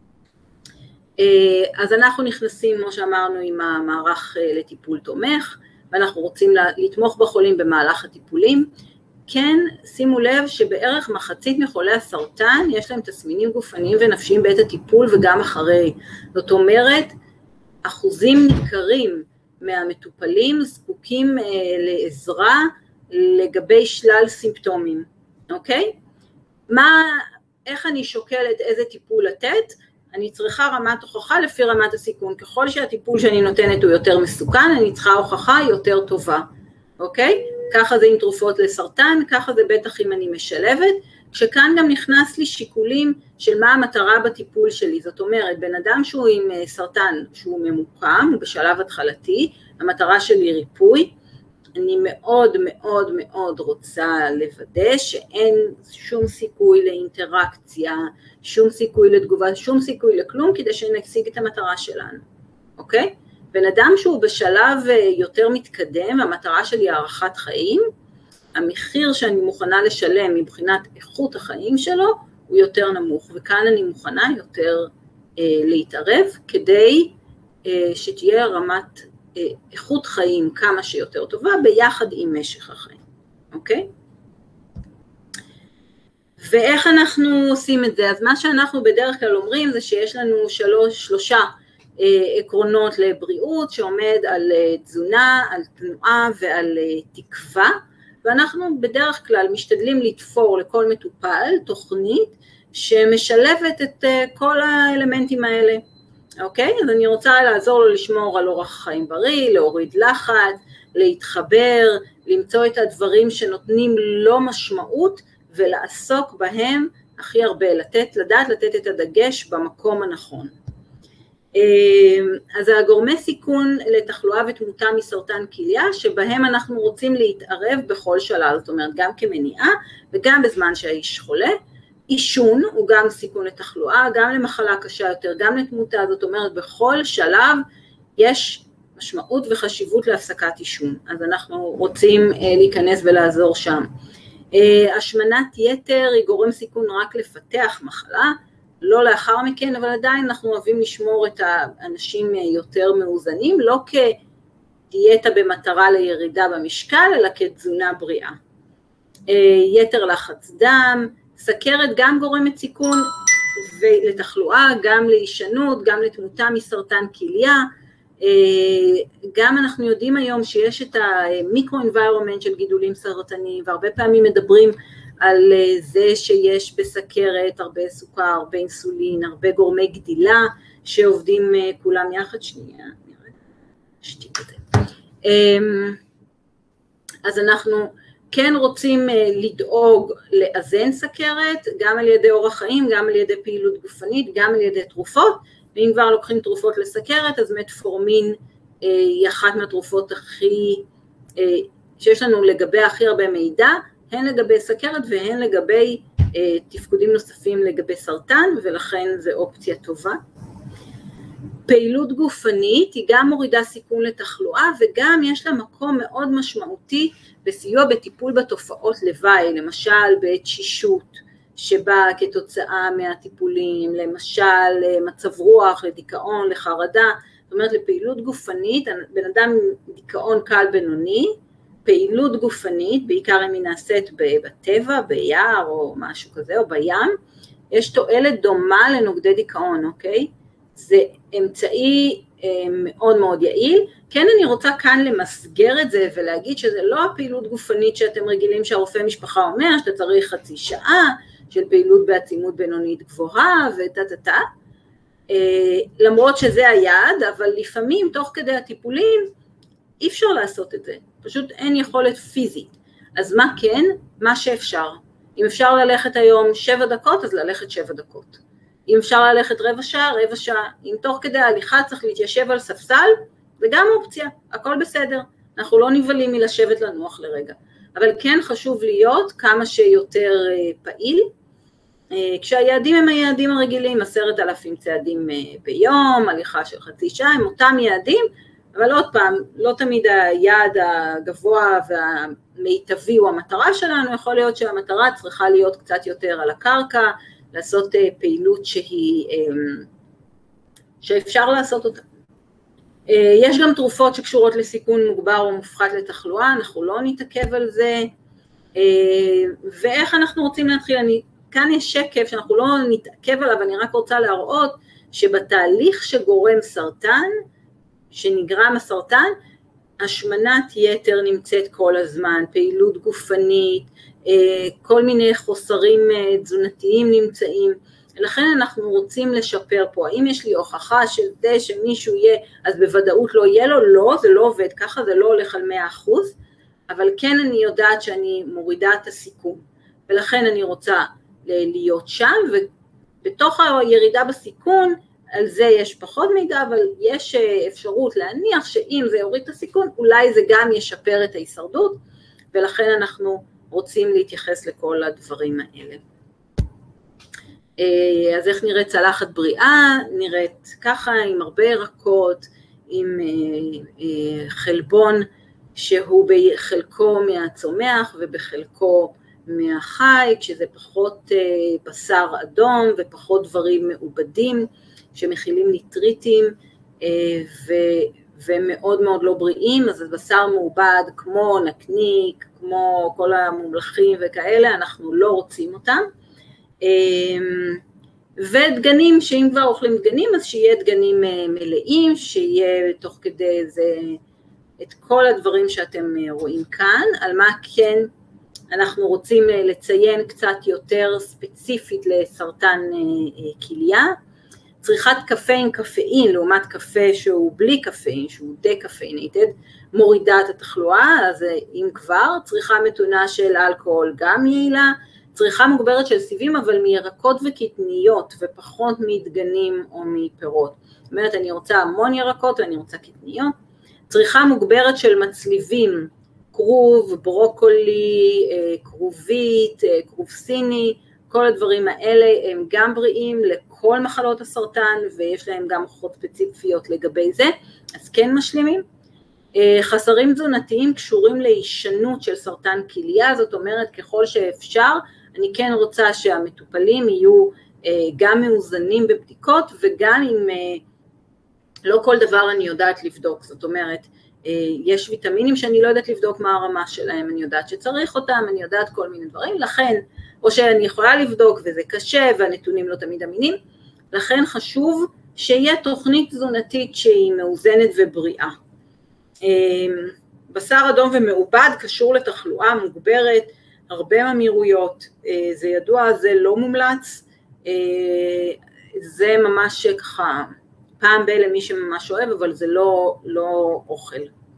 אז אנחנו נכנסים, כמו שאמרנו, עם המערך לטיפול תומך, ואנחנו רוצים לתמוך בחולים במהלך הטיפולים. כן, שימו לב שבערך מחצית מחולי הסרטן יש להם תסמינים גופניים ונפשיים בעת הטיפול וגם אחרי. זאת אומרת, אחוזים ניכרים מהמטופלים זקוקים לעזרה לגבי שלל סימפטומים, אוקיי? איך אני שוקלת איזה טיפול לתת? אני צריכה רמת הוכחה לפי רמת הסיכון. ככל שהטיפול שאני נותנת הוא יותר מסוכן, אני צריכה הוכחה יותר טובה, אוקיי? ככה זה עם תרופות לסרטן, ככה זה בטח אם אני משלבת, כשכאן גם נכנס לי שיקולים של מה המטרה בטיפול שלי. זאת אומרת, בן אדם שהוא עם סרטן שהוא ממוקם, הוא בשלב התחלתי, המטרה שלי ריפוי, אני מאוד מאוד מאוד רוצה לוודא שאין שום סיכוי לאינטראקציה, שום סיכוי לתגובה, שום סיכוי לכלום, כדי שנשיג את המטרה שלנו, אוקיי? בן אדם שהוא בשלב יותר מתקדם, המטרה שלי הארכת חיים, המחיר שאני מוכנה לשלם מבחינת איכות החיים שלו, הוא יותר נמוך, וכאן אני מוכנה יותר להתערב, כדי שתהיה רמת איכות חיים כמה שיותר טובה, ביחד עם משך החיים, אוקיי? ואיך אנחנו עושים את זה? אז מה שאנחנו בדרך כלל אומרים, זה שיש לנו שלושה עקרונות לבריאות, שעומד על תזונה, על תנועה ועל תקווה, ואנחנו בדרך כלל משתדלים לתפור לכל מטופל תוכנית שמשלבת את כל האלמנטים האלה, אוקיי? אז אני רוצה לעזור לו לשמור על אורח חיים בריא, להוריד לחץ, להתחבר, למצוא את הדברים שנותנים לו משמעות ולעסוק בהם הכי הרבה, לדעת לתת את הדגש במקום הנכון. אז הגורמי סיכון לתחלואה ותמותה מסרטן כליה, שבהם אנחנו רוצים להתערב בכל שלב, זאת אומרת גם כמניעה וגם בזמן שהאיש חולה. עישון הוא גם סיכון לתחלואה, גם למחלה קשה יותר, גם לתמותה, זאת אומרת בכל שלב יש משמעות וחשיבות להפסקת עישון, אז אנחנו רוצים להיכנס ולעזור שם. השמנת יתר היא גורם סיכון רק לפתח מחלה, לא לאחר מכן, אבל עדיין אנחנו אוהבים לשמור את האנשים יותר מאוזנים, לא כדיאטה במטרה לירידה במשקל, אלא כתזונה בריאה. יתר לחץ דם, סכרת גם גורמת סיכון לתחלואה, גם להישנות, גם לתמותה מסרטן כליה, גם אנחנו יודעים היום שיש את המיקרו-אנביירומנט של גידולים סרטניים, והרבה פעמים מדברים על זה שיש בסכרת הרבה סוכר, הרבה אינסולין, הרבה גורמי גדילה שעובדים כולם יחד. שנייה, נשתיק את זה. אז אנחנו כן רוצים לדאוג לאזן סכרת, גם על ידי אורח חיים, גם על ידי פעילות גופנית, גם על ידי תרופות, ואם כבר לוקחים תרופות לסכרת, אז מטפורמין היא אחת מהתרופות שיש לנו לגבי הכי הרבה מידע, הן לגבי סכרת והן לגבי תפקודים נוספים לגבי סרטן, ולכן זו אופציה טובה. פעילות גופנית היא גם מורידה סיכון לתחלואה, וגם יש לה מקום מאוד משמעותי בסיוע בטיפול בתופעות לוואי, למשל בתשישות שבאה כתוצאה מהטיפולים, למשל מצב רוח, לדיכאון, לחרדה, זאת אומרת לפעילות גופנית, בן אדם עם דיכאון קל בינוני, פעילות גופנית, בעיקר אם היא נעשית בטבע, ביער או משהו כזה, או בים, יש תועלת דומה לנוגדי דיכאון, אוקיי? זה אמצעי מאוד מאוד יעיל. כן, אני רוצה כאן למסגר את זה ולהגיד שזה לא הפעילות גופנית שאתם רגילים שהרופא משפחה אומר, שאתה צריך חצי שעה של פעילות בעצימות בינונית גבוהה וטטטה, למרות שזה היעד, אבל לפעמים תוך כדי הטיפולים אי אפשר לעשות את זה, פשוט אין יכולת פיזית. אז מה כן? מה שאפשר. אם אפשר ללכת היום 7 דקות, אז ללכת 7 דקות. אם אפשר ללכת רבע שעה, רבע שעה. אם תוך כדי ההליכה צריך להתיישב על ספסל, זה גם אופציה, הכל בסדר. אנחנו לא נבלים מלשבת לנוח לרגע. אבל כן חשוב להיות כמה שיותר פעיל, כשהיעדים הם היעדים הרגילים, 10,000 צעדים ביום, הליכה של חצי שעה, הם אותם יעדים, אבל עוד פעם, לא תמיד היעד הגבוה והמיטבי הוא המטרה שלנו, יכול להיות שהמטרה צריכה להיות קצת יותר על הקרקע, לעשות פעילות שאפשר לעשות אותה. יש גם תרופות שקשורות לסיכון מוגבר או מופחת לתחלואה, אנחנו לא נתעכב על זה, ואיך אנחנו רוצים להתחיל, כאן יש שקף שאנחנו לא נתעכב עליו, אני רק רוצה להראות שבתהליך שגורם סרטן, שנגרם הסרטן, השמנת יתר נמצאת כל הזמן, פעילות גופנית, כל מיני חוסרים תזונתיים נמצאים, לכן אנחנו רוצים לשפר פה. האם יש לי הוכחה של זה שמישהו יהיה, אז בוודאות לא יהיה לו? לא, זה לא עובד ככה, זה לא הולך על 100%, אבל כן אני יודעת שאני מורידה את הסיכון, ולכן אני רוצה להיות שם, ובתוך הירידה בסיכון, על זה יש פחות מידע, אבל יש אפשרות להניח שאם זה יוריד את הסיכון, אולי זה גם ישפר את ההישרדות, ולכן אנחנו רוצים להתייחס לכל הדברים האלה. אז איך נראית צלחת בריאה? נראית ככה, עם הרבה ירקות, עם חלבון שהוא בחלקו מהצומח ובחלקו מהחי, כשזה פחות בשר אדום ופחות דברים מעובדים שמכילים ניטריטים ומאוד מאוד לא בריאים, אז בשר מעובד כמו נקניק, כמו כל המומלחים וכאלה, אנחנו לא רוצים אותם. ודגנים, שאם כבר אוכלים דגנים, אז שיהיה דגנים מלאים, שיהיה תוך כדי זה את כל הדברים שאתם רואים כאן. על מה כן אנחנו רוצים לציין קצת יותר ספציפית לסרטן כליה, צריכת קפה עם קפאין, לעומת קפה שהוא בלי קפאין, שהוא דה-קפאינייטד, מורידה את התחלואה, אז אם כבר, צריכה מתונה של אלכוהול גם יעילה, צריכה מוגברת של סיבים, אבל מירקות וקטניות, ופחות מדגנים או מפירות. זאת אומרת, אני רוצה המון ירקות ואני רוצה קטניות. צריכה מוגברת של מצליבים, כרוב, ברוקולי, כרובית, כרוב סיני, כל הדברים האלה הם גם בריאים לכל מחלות הסרטן, ויש להם גם הוכחות ספציפיות לגבי זה, אז כן משלימים. חסרים תזונתיים קשורים להישנות של סרטן כליה, זאת אומרת ככל שאפשר, אני כן רוצה שהמטופלים יהיו גם מאוזנים בבדיקות, וגם אם לא כל דבר אני יודעת לבדוק, זאת אומרת, יש ויטמינים שאני לא יודעת לבדוק מה הרמה שלהם, אני יודעת שצריך אותם, אני יודעת כל מיני דברים, לכן, או שאני יכולה לבדוק וזה קשה והנתונים לא תמיד אמינים, לכן חשוב שיהיה תוכנית תזונתית שהיא מאוזנת ובריאה. בשר אדום ומעובד קשור לתחלואה מוגברת, הרבה ממאירויות, זה ידוע, זה לא מומלץ, זה ממש ככה פעם למי שממש אוהב, אבל זה לא אוכל.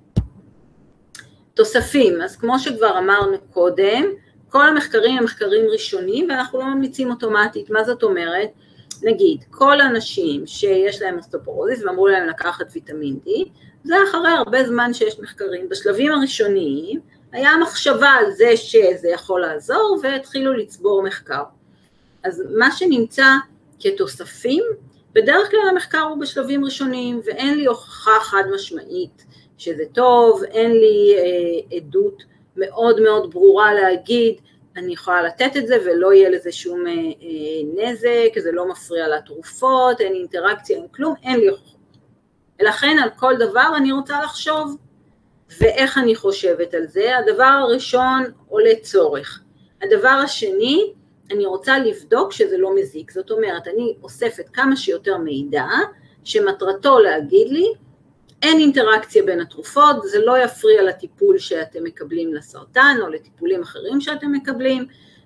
תוספים, אז כמו שכבר אמרנו קודם, כל המחקרים הם מחקרים ראשוניים, ואנחנו לא ממליצים אוטומטית. מה זאת אומרת? נגיד, כל האנשים שיש להם אוסטאופורוזיס ואמרו להם לקחת ויטמין D, זה אחרי הרבה זמן שיש מחקרים. בשלבים הראשוניים היה מחשבה על זה שזה יכול לעזור, והתחילו לצבור מחקר. אז מה שנמצא כתוספים, בדרך כלל המחקר הוא בשלבים ראשוניים, ואין לי הוכחה חד משמעית שזה טוב, אין לי עדות מאוד מאוד ברורה להגיד, אני יכולה לתת את זה ולא יהיה לזה שום נזק, זה לא מפריע לתרופות, אין אינטראקציה עם כלום, אין לי הוכחה. ולכן על כל דבר אני רוצה לחשוב, ואיך אני חושבת על זה. הדבר הראשון עולה צורך. הדבר השני, אני רוצה לבדוק שזה לא מזיק, זאת אומרת, אני אוספת כמה שיותר מידע, שמטרתו להגיד לי, אין אינטראקציה בין התרופות, זה לא יפריע לטיפול שאתם מקבלים לסרטן, או לטיפולים אחרים שאתם מקבלים,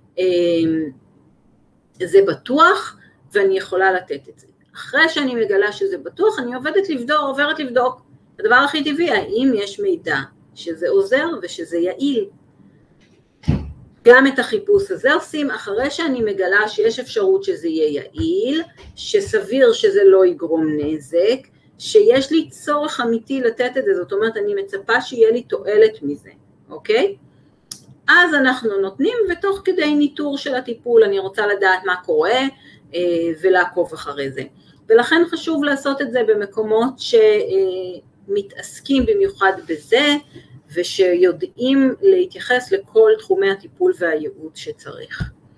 זה בטוח, ואני יכולה לתת את זה. אחרי שאני מגלה שזה בטוח, אני עוברת לבדוק, הדבר הכי טבעי, האם יש מידע שזה עוזר ושזה יעיל. גם את החיפוש הזה עושים אחרי שאני מגלה שיש אפשרות שזה יהיה יעיל, שסביר שזה לא יגרום נזק, שיש לי צורך אמיתי לתת את זה, זאת אומרת אני מצפה שיהיה לי תועלת מזה, אוקיי? אז אנחנו נותנים, ותוך כדי ניטור של הטיפול אני רוצה לדעת מה קורה ולעקוב אחרי זה. ולכן חשוב לעשות את זה במקומות שמתעסקים במיוחד בזה, ושיודעים להתייחס לכל תחומי הטיפול והייעוד שצריך.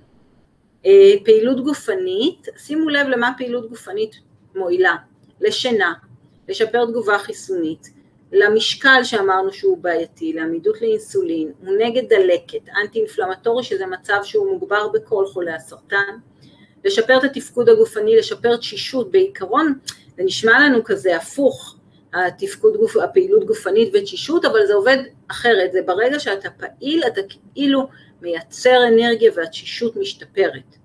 פעילות גופנית, שימו לב למה פעילות גופנית מועילה, לשינה, לשפר תגובה חיסונית, למשקל שאמרנו שהוא בעייתי, לעמידות לאינסולין, הוא נגד דלקת, אנטי אינפלמטורי שזה מצב שהוא מוגבר בכל חולי הסרטן, לשפר את התפקוד הגופני, לשפר תשישות, בעיקרון זה נשמע לנו כזה הפוך, הפעילות גופנית ותשישות, אבל זה עובד אחרת, זה ברגע שאתה פעיל, אתה כאילו מייצר אנרגיה והתשישות משתפרת.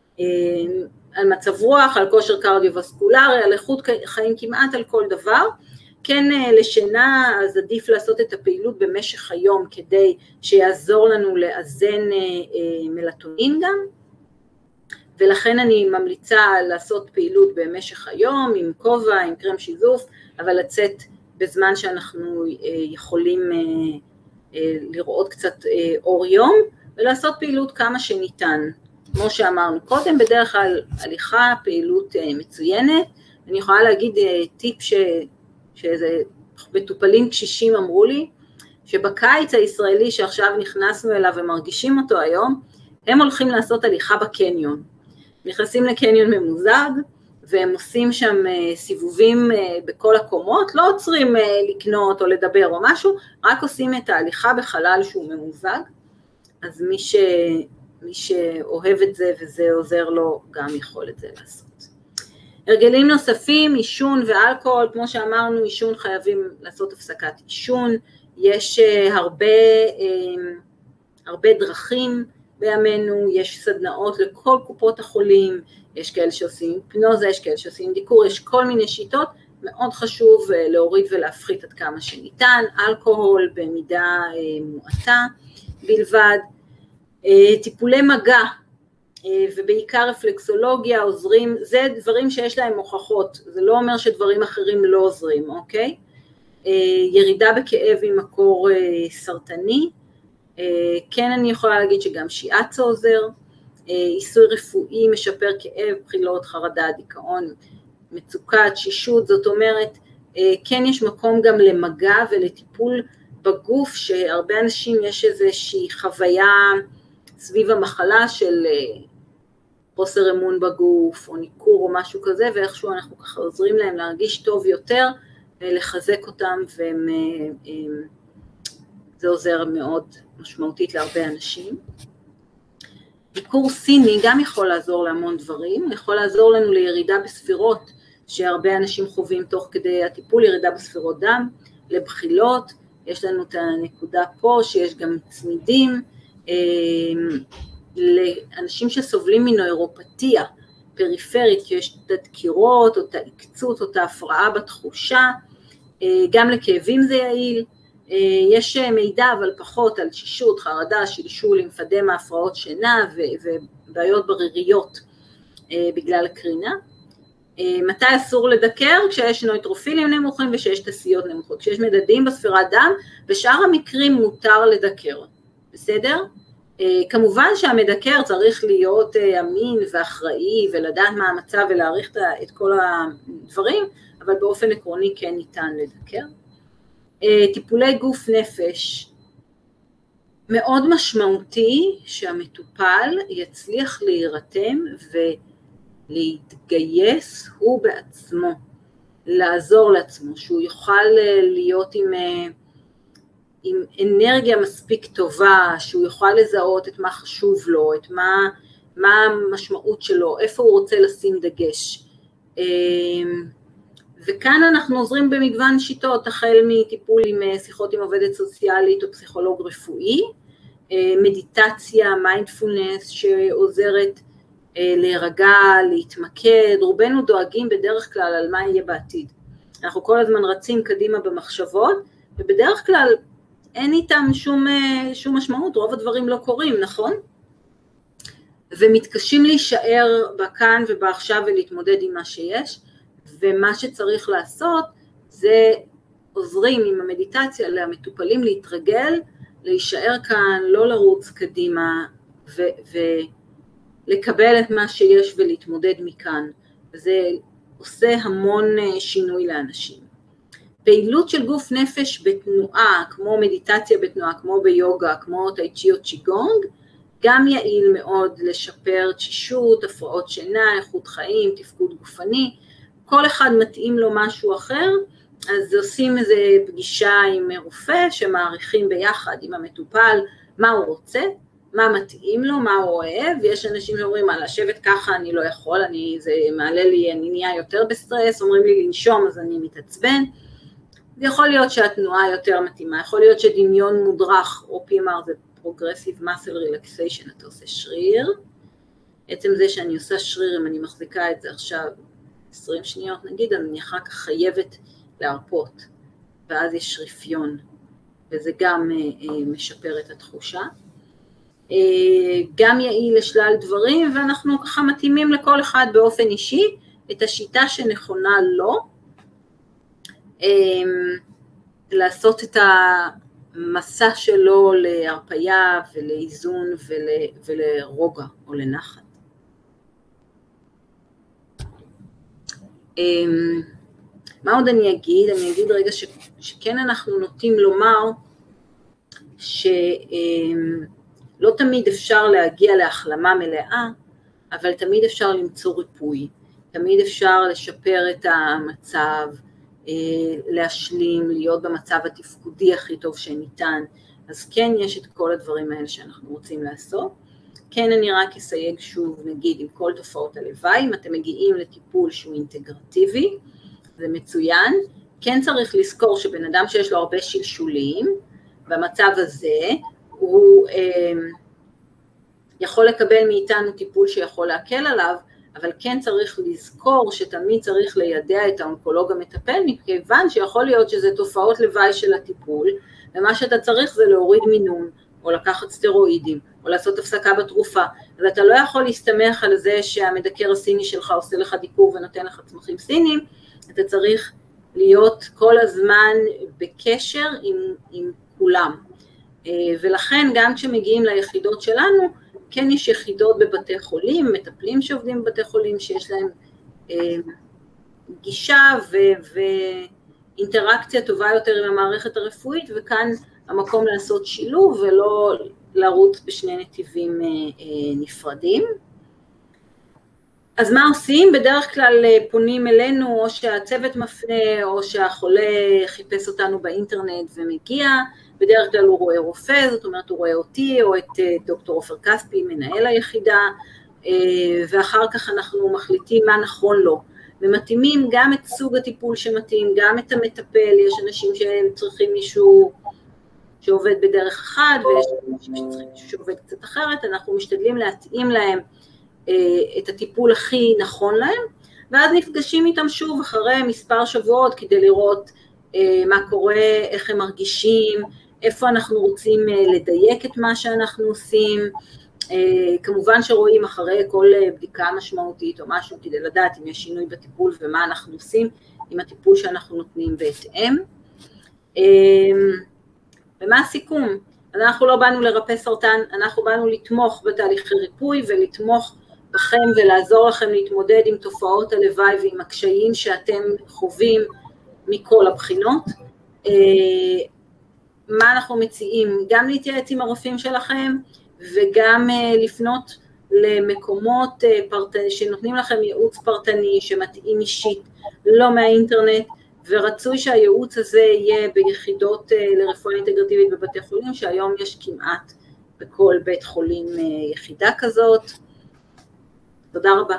על מצב רוח, על כושר קרדיו-וסקולרי, על איכות חיים כמעט על כל דבר, כן לשינה, אז עדיף לעשות את הפעילות במשך היום, כדי שיעזור לנו לאזן מלטונין גם, ולכן אני ממליצה לעשות פעילות במשך היום, עם כובע, עם קרם שיזוף, אבל לצאת בזמן שאנחנו יכולים לראות קצת אור יום, ולעשות פעילות כמה שניתן. כמו שאמרנו קודם, בדרך כלל הליכה, פעילות מצוינת. אני יכולה להגיד טיפ שאיזה מטופלים קשישים אמרו לי, שבקיץ הישראלי שעכשיו נכנסנו אליו ומרגישים אותו היום, הם הולכים לעשות הליכה בקניון. נכנסים לקניון ממוזג, והם עושים שם סיבובים בכל הקומות, לא עוצרים לקנות או לדבר או משהו, רק עושים את ההליכה בחלל שהוא ממוזג, אז מי שאוהב את זה וזה עוזר לו, גם יכול את זה לעשות. הרגלים נוספים, עישון ואלכוהול, כמו שאמרנו, עישון חייבים לעשות הפסקת עישון, יש הרבה דרכים בימינו, יש סדנאות לכל קופות החולים, יש כאלה שעושים היפנוזה, יש כאלה שעושים דיקור, יש כל מיני שיטות, מאוד חשוב להוריד ולהפחית עד כמה שניתן, אלכוהול במידה מועטה בלבד, טיפולי מגע ובעיקר רפלקסולוגיה עוזרים, זה דברים שיש להם הוכחות, זה לא אומר שדברים אחרים לא עוזרים, אוקיי? ירידה בכאב עם מקור סרטני, כן אני יכולה להגיד שגם שיאצו עוזר, עיסוי רפואי משפר כאב, בחילות, חרדה, דיכאון, מצוקה, תשישות, זאת אומרת, כן יש מקום גם למגע ולטיפול בגוף, שהרבה אנשים יש איזושהי חוויה סביב המחלה של חוסר אמון בגוף, או ניכור או משהו כזה, ואיכשהו אנחנו ככה עוזרים להם להרגיש טוב יותר, לחזק אותם, וזה עוזר מאוד משמעותית להרבה אנשים. דיקור סיני גם יכול לעזור להמון דברים, יכול לעזור לנו לירידה בספירות, שהרבה אנשים חווים תוך כדי הטיפול, ירידה בספירות דם, לבחילות, יש לנו את הנקודה פה שיש גם צמידים, לאנשים שסובלים מנוירופתיה פריפרית, שיש את הדקירות או את העקצות או את ההפרעה בתחושה, גם לכאבים זה יעיל, יש מידע אבל פחות על תשישות, חרדה, שלשול, לימפדמה, הפרעות שינה ובעיות בריריות בגלל הקרינה. מתי אסור לדקר? כשיש נויטרופילים נמוכים ושיש תסיות נמוכות, כשיש מדדים בספירת דם, בשאר המקרים מותר לדקר, בסדר? כמובן שהמדקר צריך להיות אמין ואחראי ולדעת מה המצב ולהעריך את כל הדברים, אבל באופן עקרוני כן ניתן לדקר. טיפולי גוף נפש, מאוד משמעותי שהמטופל יצליח להירתם ולהתגייס הוא בעצמו, לעזור לעצמו, שהוא יוכל להיות עם אנרגיה מספיק טובה, שהוא יוכל לזהות את מה חשוב לו, את מה המשמעות שלו, איפה הוא רוצה לשים דגש. וכאן אנחנו עוזרים במגוון שיטות, החל מטיפול עם שיחות עם עובדת סוציאלית או פסיכולוג רפואי, מדיטציה, מיינדפולנס שעוזרת להירגע, להתמקד, רובנו דואגים בדרך כלל על מה יהיה בעתיד. אנחנו כל הזמן רצים קדימה במחשבות, ובדרך כלל אין איתם שום משמעות, רוב הדברים לא קורים, נכון? ומתקשים להישאר בכאן ובעכשיו ולהתמודד עם מה שיש, ומה שצריך לעשות זה עוזרים עם המדיטציה למטופלים להתרגל, להישאר כאן, לא לרוץ קדימה ולקבל את מה שיש ולהתמודד מכאן. זה עושה המון שינוי לאנשים. פעילות של גוף נפש בתנועה, כמו מדיטציה בתנועה, כמו ביוגה, כמו טאי צ'י או צ'יגונג, גם יעיל מאוד לשפר תשישות, הפרעות שינה, איכות חיים, תפקוד גופני. כל אחד מתאים לו משהו אחר, אז עושים איזו פגישה עם רופא שמעריכים ביחד עם המטופל מה הוא רוצה, מה מתאים לו, מה הוא אוהב, ויש אנשים שאומרים, לשבת ככה אני לא יכול, זה מעלה לי, אני נהיה יותר בסטרס, אומרים לי לנשום אז אני מתעצבן, זה יכול להיות שהתנועה יותר מתאימה, יכול להיות שדמיון מודרך, או PMR זה Progressive Muscle Relaxation, אתה עושה שריר, עצם זה שאני עושה שריר, אם אני מחזיקה את זה עכשיו 20 שניות נגיד, אני אחר כך חייבת להרפות, ואז יש רפיון, וזה גם משפר את התחושה. גם יעיל לשלל דברים, ואנחנו ככה מתאימים לכל אחד באופן אישי, את השיטה שנכונה לו, לעשות את המסע שלו להרפיה ולאיזון ולרוגע או לנחת. מה עוד אני אגיד? אני אגיד רגע שכן אנחנו נוטים לומר שלא תמיד אפשר להגיע להחלמה מלאה, אבל תמיד אפשר למצוא ריפוי, תמיד אפשר לשפר את המצב, להשלים, להיות במצב התפקודי הכי טוב שניתן, אז כן יש את כל הדברים האלה שאנחנו רוצים לעשות. כן אני רק אסייג שוב, נגיד עם כל תופעות הלוואי, אם אתם מגיעים לטיפול שהוא אינטגרטיבי, זה מצוין, כן צריך לזכור שבן אדם שיש לו הרבה שלשולים, במצב הזה הוא יכול לקבל מאיתנו טיפול שיכול להקל עליו, אבל כן צריך לזכור שתמיד צריך לידע את האונקולוג המטפל, מכיוון שיכול להיות שזה תופעות לוואי של הטיפול, ומה שאתה צריך זה להוריד מינון, או לקחת סטרואידים, או לעשות הפסקה בתרופה, אז אתה לא יכול להסתמך על זה שהמדקר הסיני שלך עושה לך דיקור ונותן לך צמחים סינים, אתה צריך להיות כל הזמן בקשר עם כולם, ולכן גם כשמגיעים ליחידות שלנו, כן יש יחידות בבתי חולים, מטפלים שעובדים בבתי חולים שיש להם גישה ואינטראקציה טובה יותר עם המערכת הרפואית, וכאן המקום לעשות שילוב ולא לרוץ בשני נתיבים נפרדים. אז מה עושים? בדרך כלל פונים אלינו, או שהצוות מפנה, או שהחולה חיפש אותנו באינטרנט ומגיע, בדרך כלל הוא רואה רופא, זאת אומרת הוא רואה אותי, או את דוקטור עופר כספי, מנהל היחידה, ואחר כך אנחנו מחליטים מה נכון לו, ומתאימים גם את סוג הטיפול שמתאים, גם את המטפל, יש אנשים שצריכים מישהו שעובד בדרך אחת, ויש אנשים שצריכים מישהו שעובד קצת אחרת, אנחנו משתדלים להתאים להם את הטיפול הכי נכון להם, ואז נפגשים איתם שוב אחרי מספר שבועות, כדי לראות מה קורה, איך הם מרגישים, איפה אנחנו רוצים לדייק את מה שאנחנו עושים, כמובן שרואים אחרי כל בדיקה משמעותית או משהו, כדי לדעת אם יש שינוי בטיפול ומה אנחנו עושים עם הטיפול שאנחנו נותנים בהתאם. ומה הסיכום? אנחנו לא באנו לרפא סרטן, אנחנו באנו לתמוך בתהליכי ריפוי ולתמוך בכם ולעזור לכם להתמודד עם תופעות הלוואי ועם הקשיים שאתם חווים מכל הבחינות. מה אנחנו מציעים? גם להתייעץ עם הרופאים שלכם וגם לפנות למקומות שנותנים לכם ייעוץ פרטני שמתאים אישית, לא מהאינטרנט, ורצוי שהייעוץ הזה יהיה ביחידות לרפואה אינטגרטיבית בבתי חולים, שהיום יש כמעט בכל בית חולים יחידה כזאת. תודה רבה.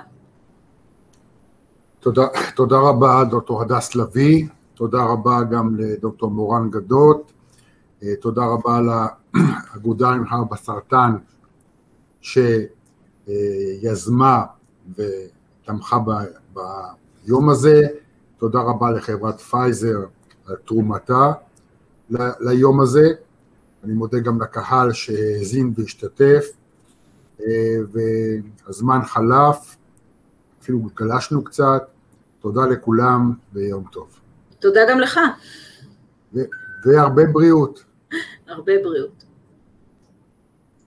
תודה רבה דוקטור הדס לוי, תודה רבה גם לדוקטור מורן גדות, תודה רבה לאגודה למלחמה בסרטן שיזמה ותמכה ביום הזה, תודה רבה לחברת פייזר על תרומתה ליום הזה, אני מודה גם לקהל שהאזין והשתתף, והזמן חלף, אפילו גלשנו קצת, תודה לכולם ויום טוב. תודה גם לך. והרבה בריאות. הרבה בריאות.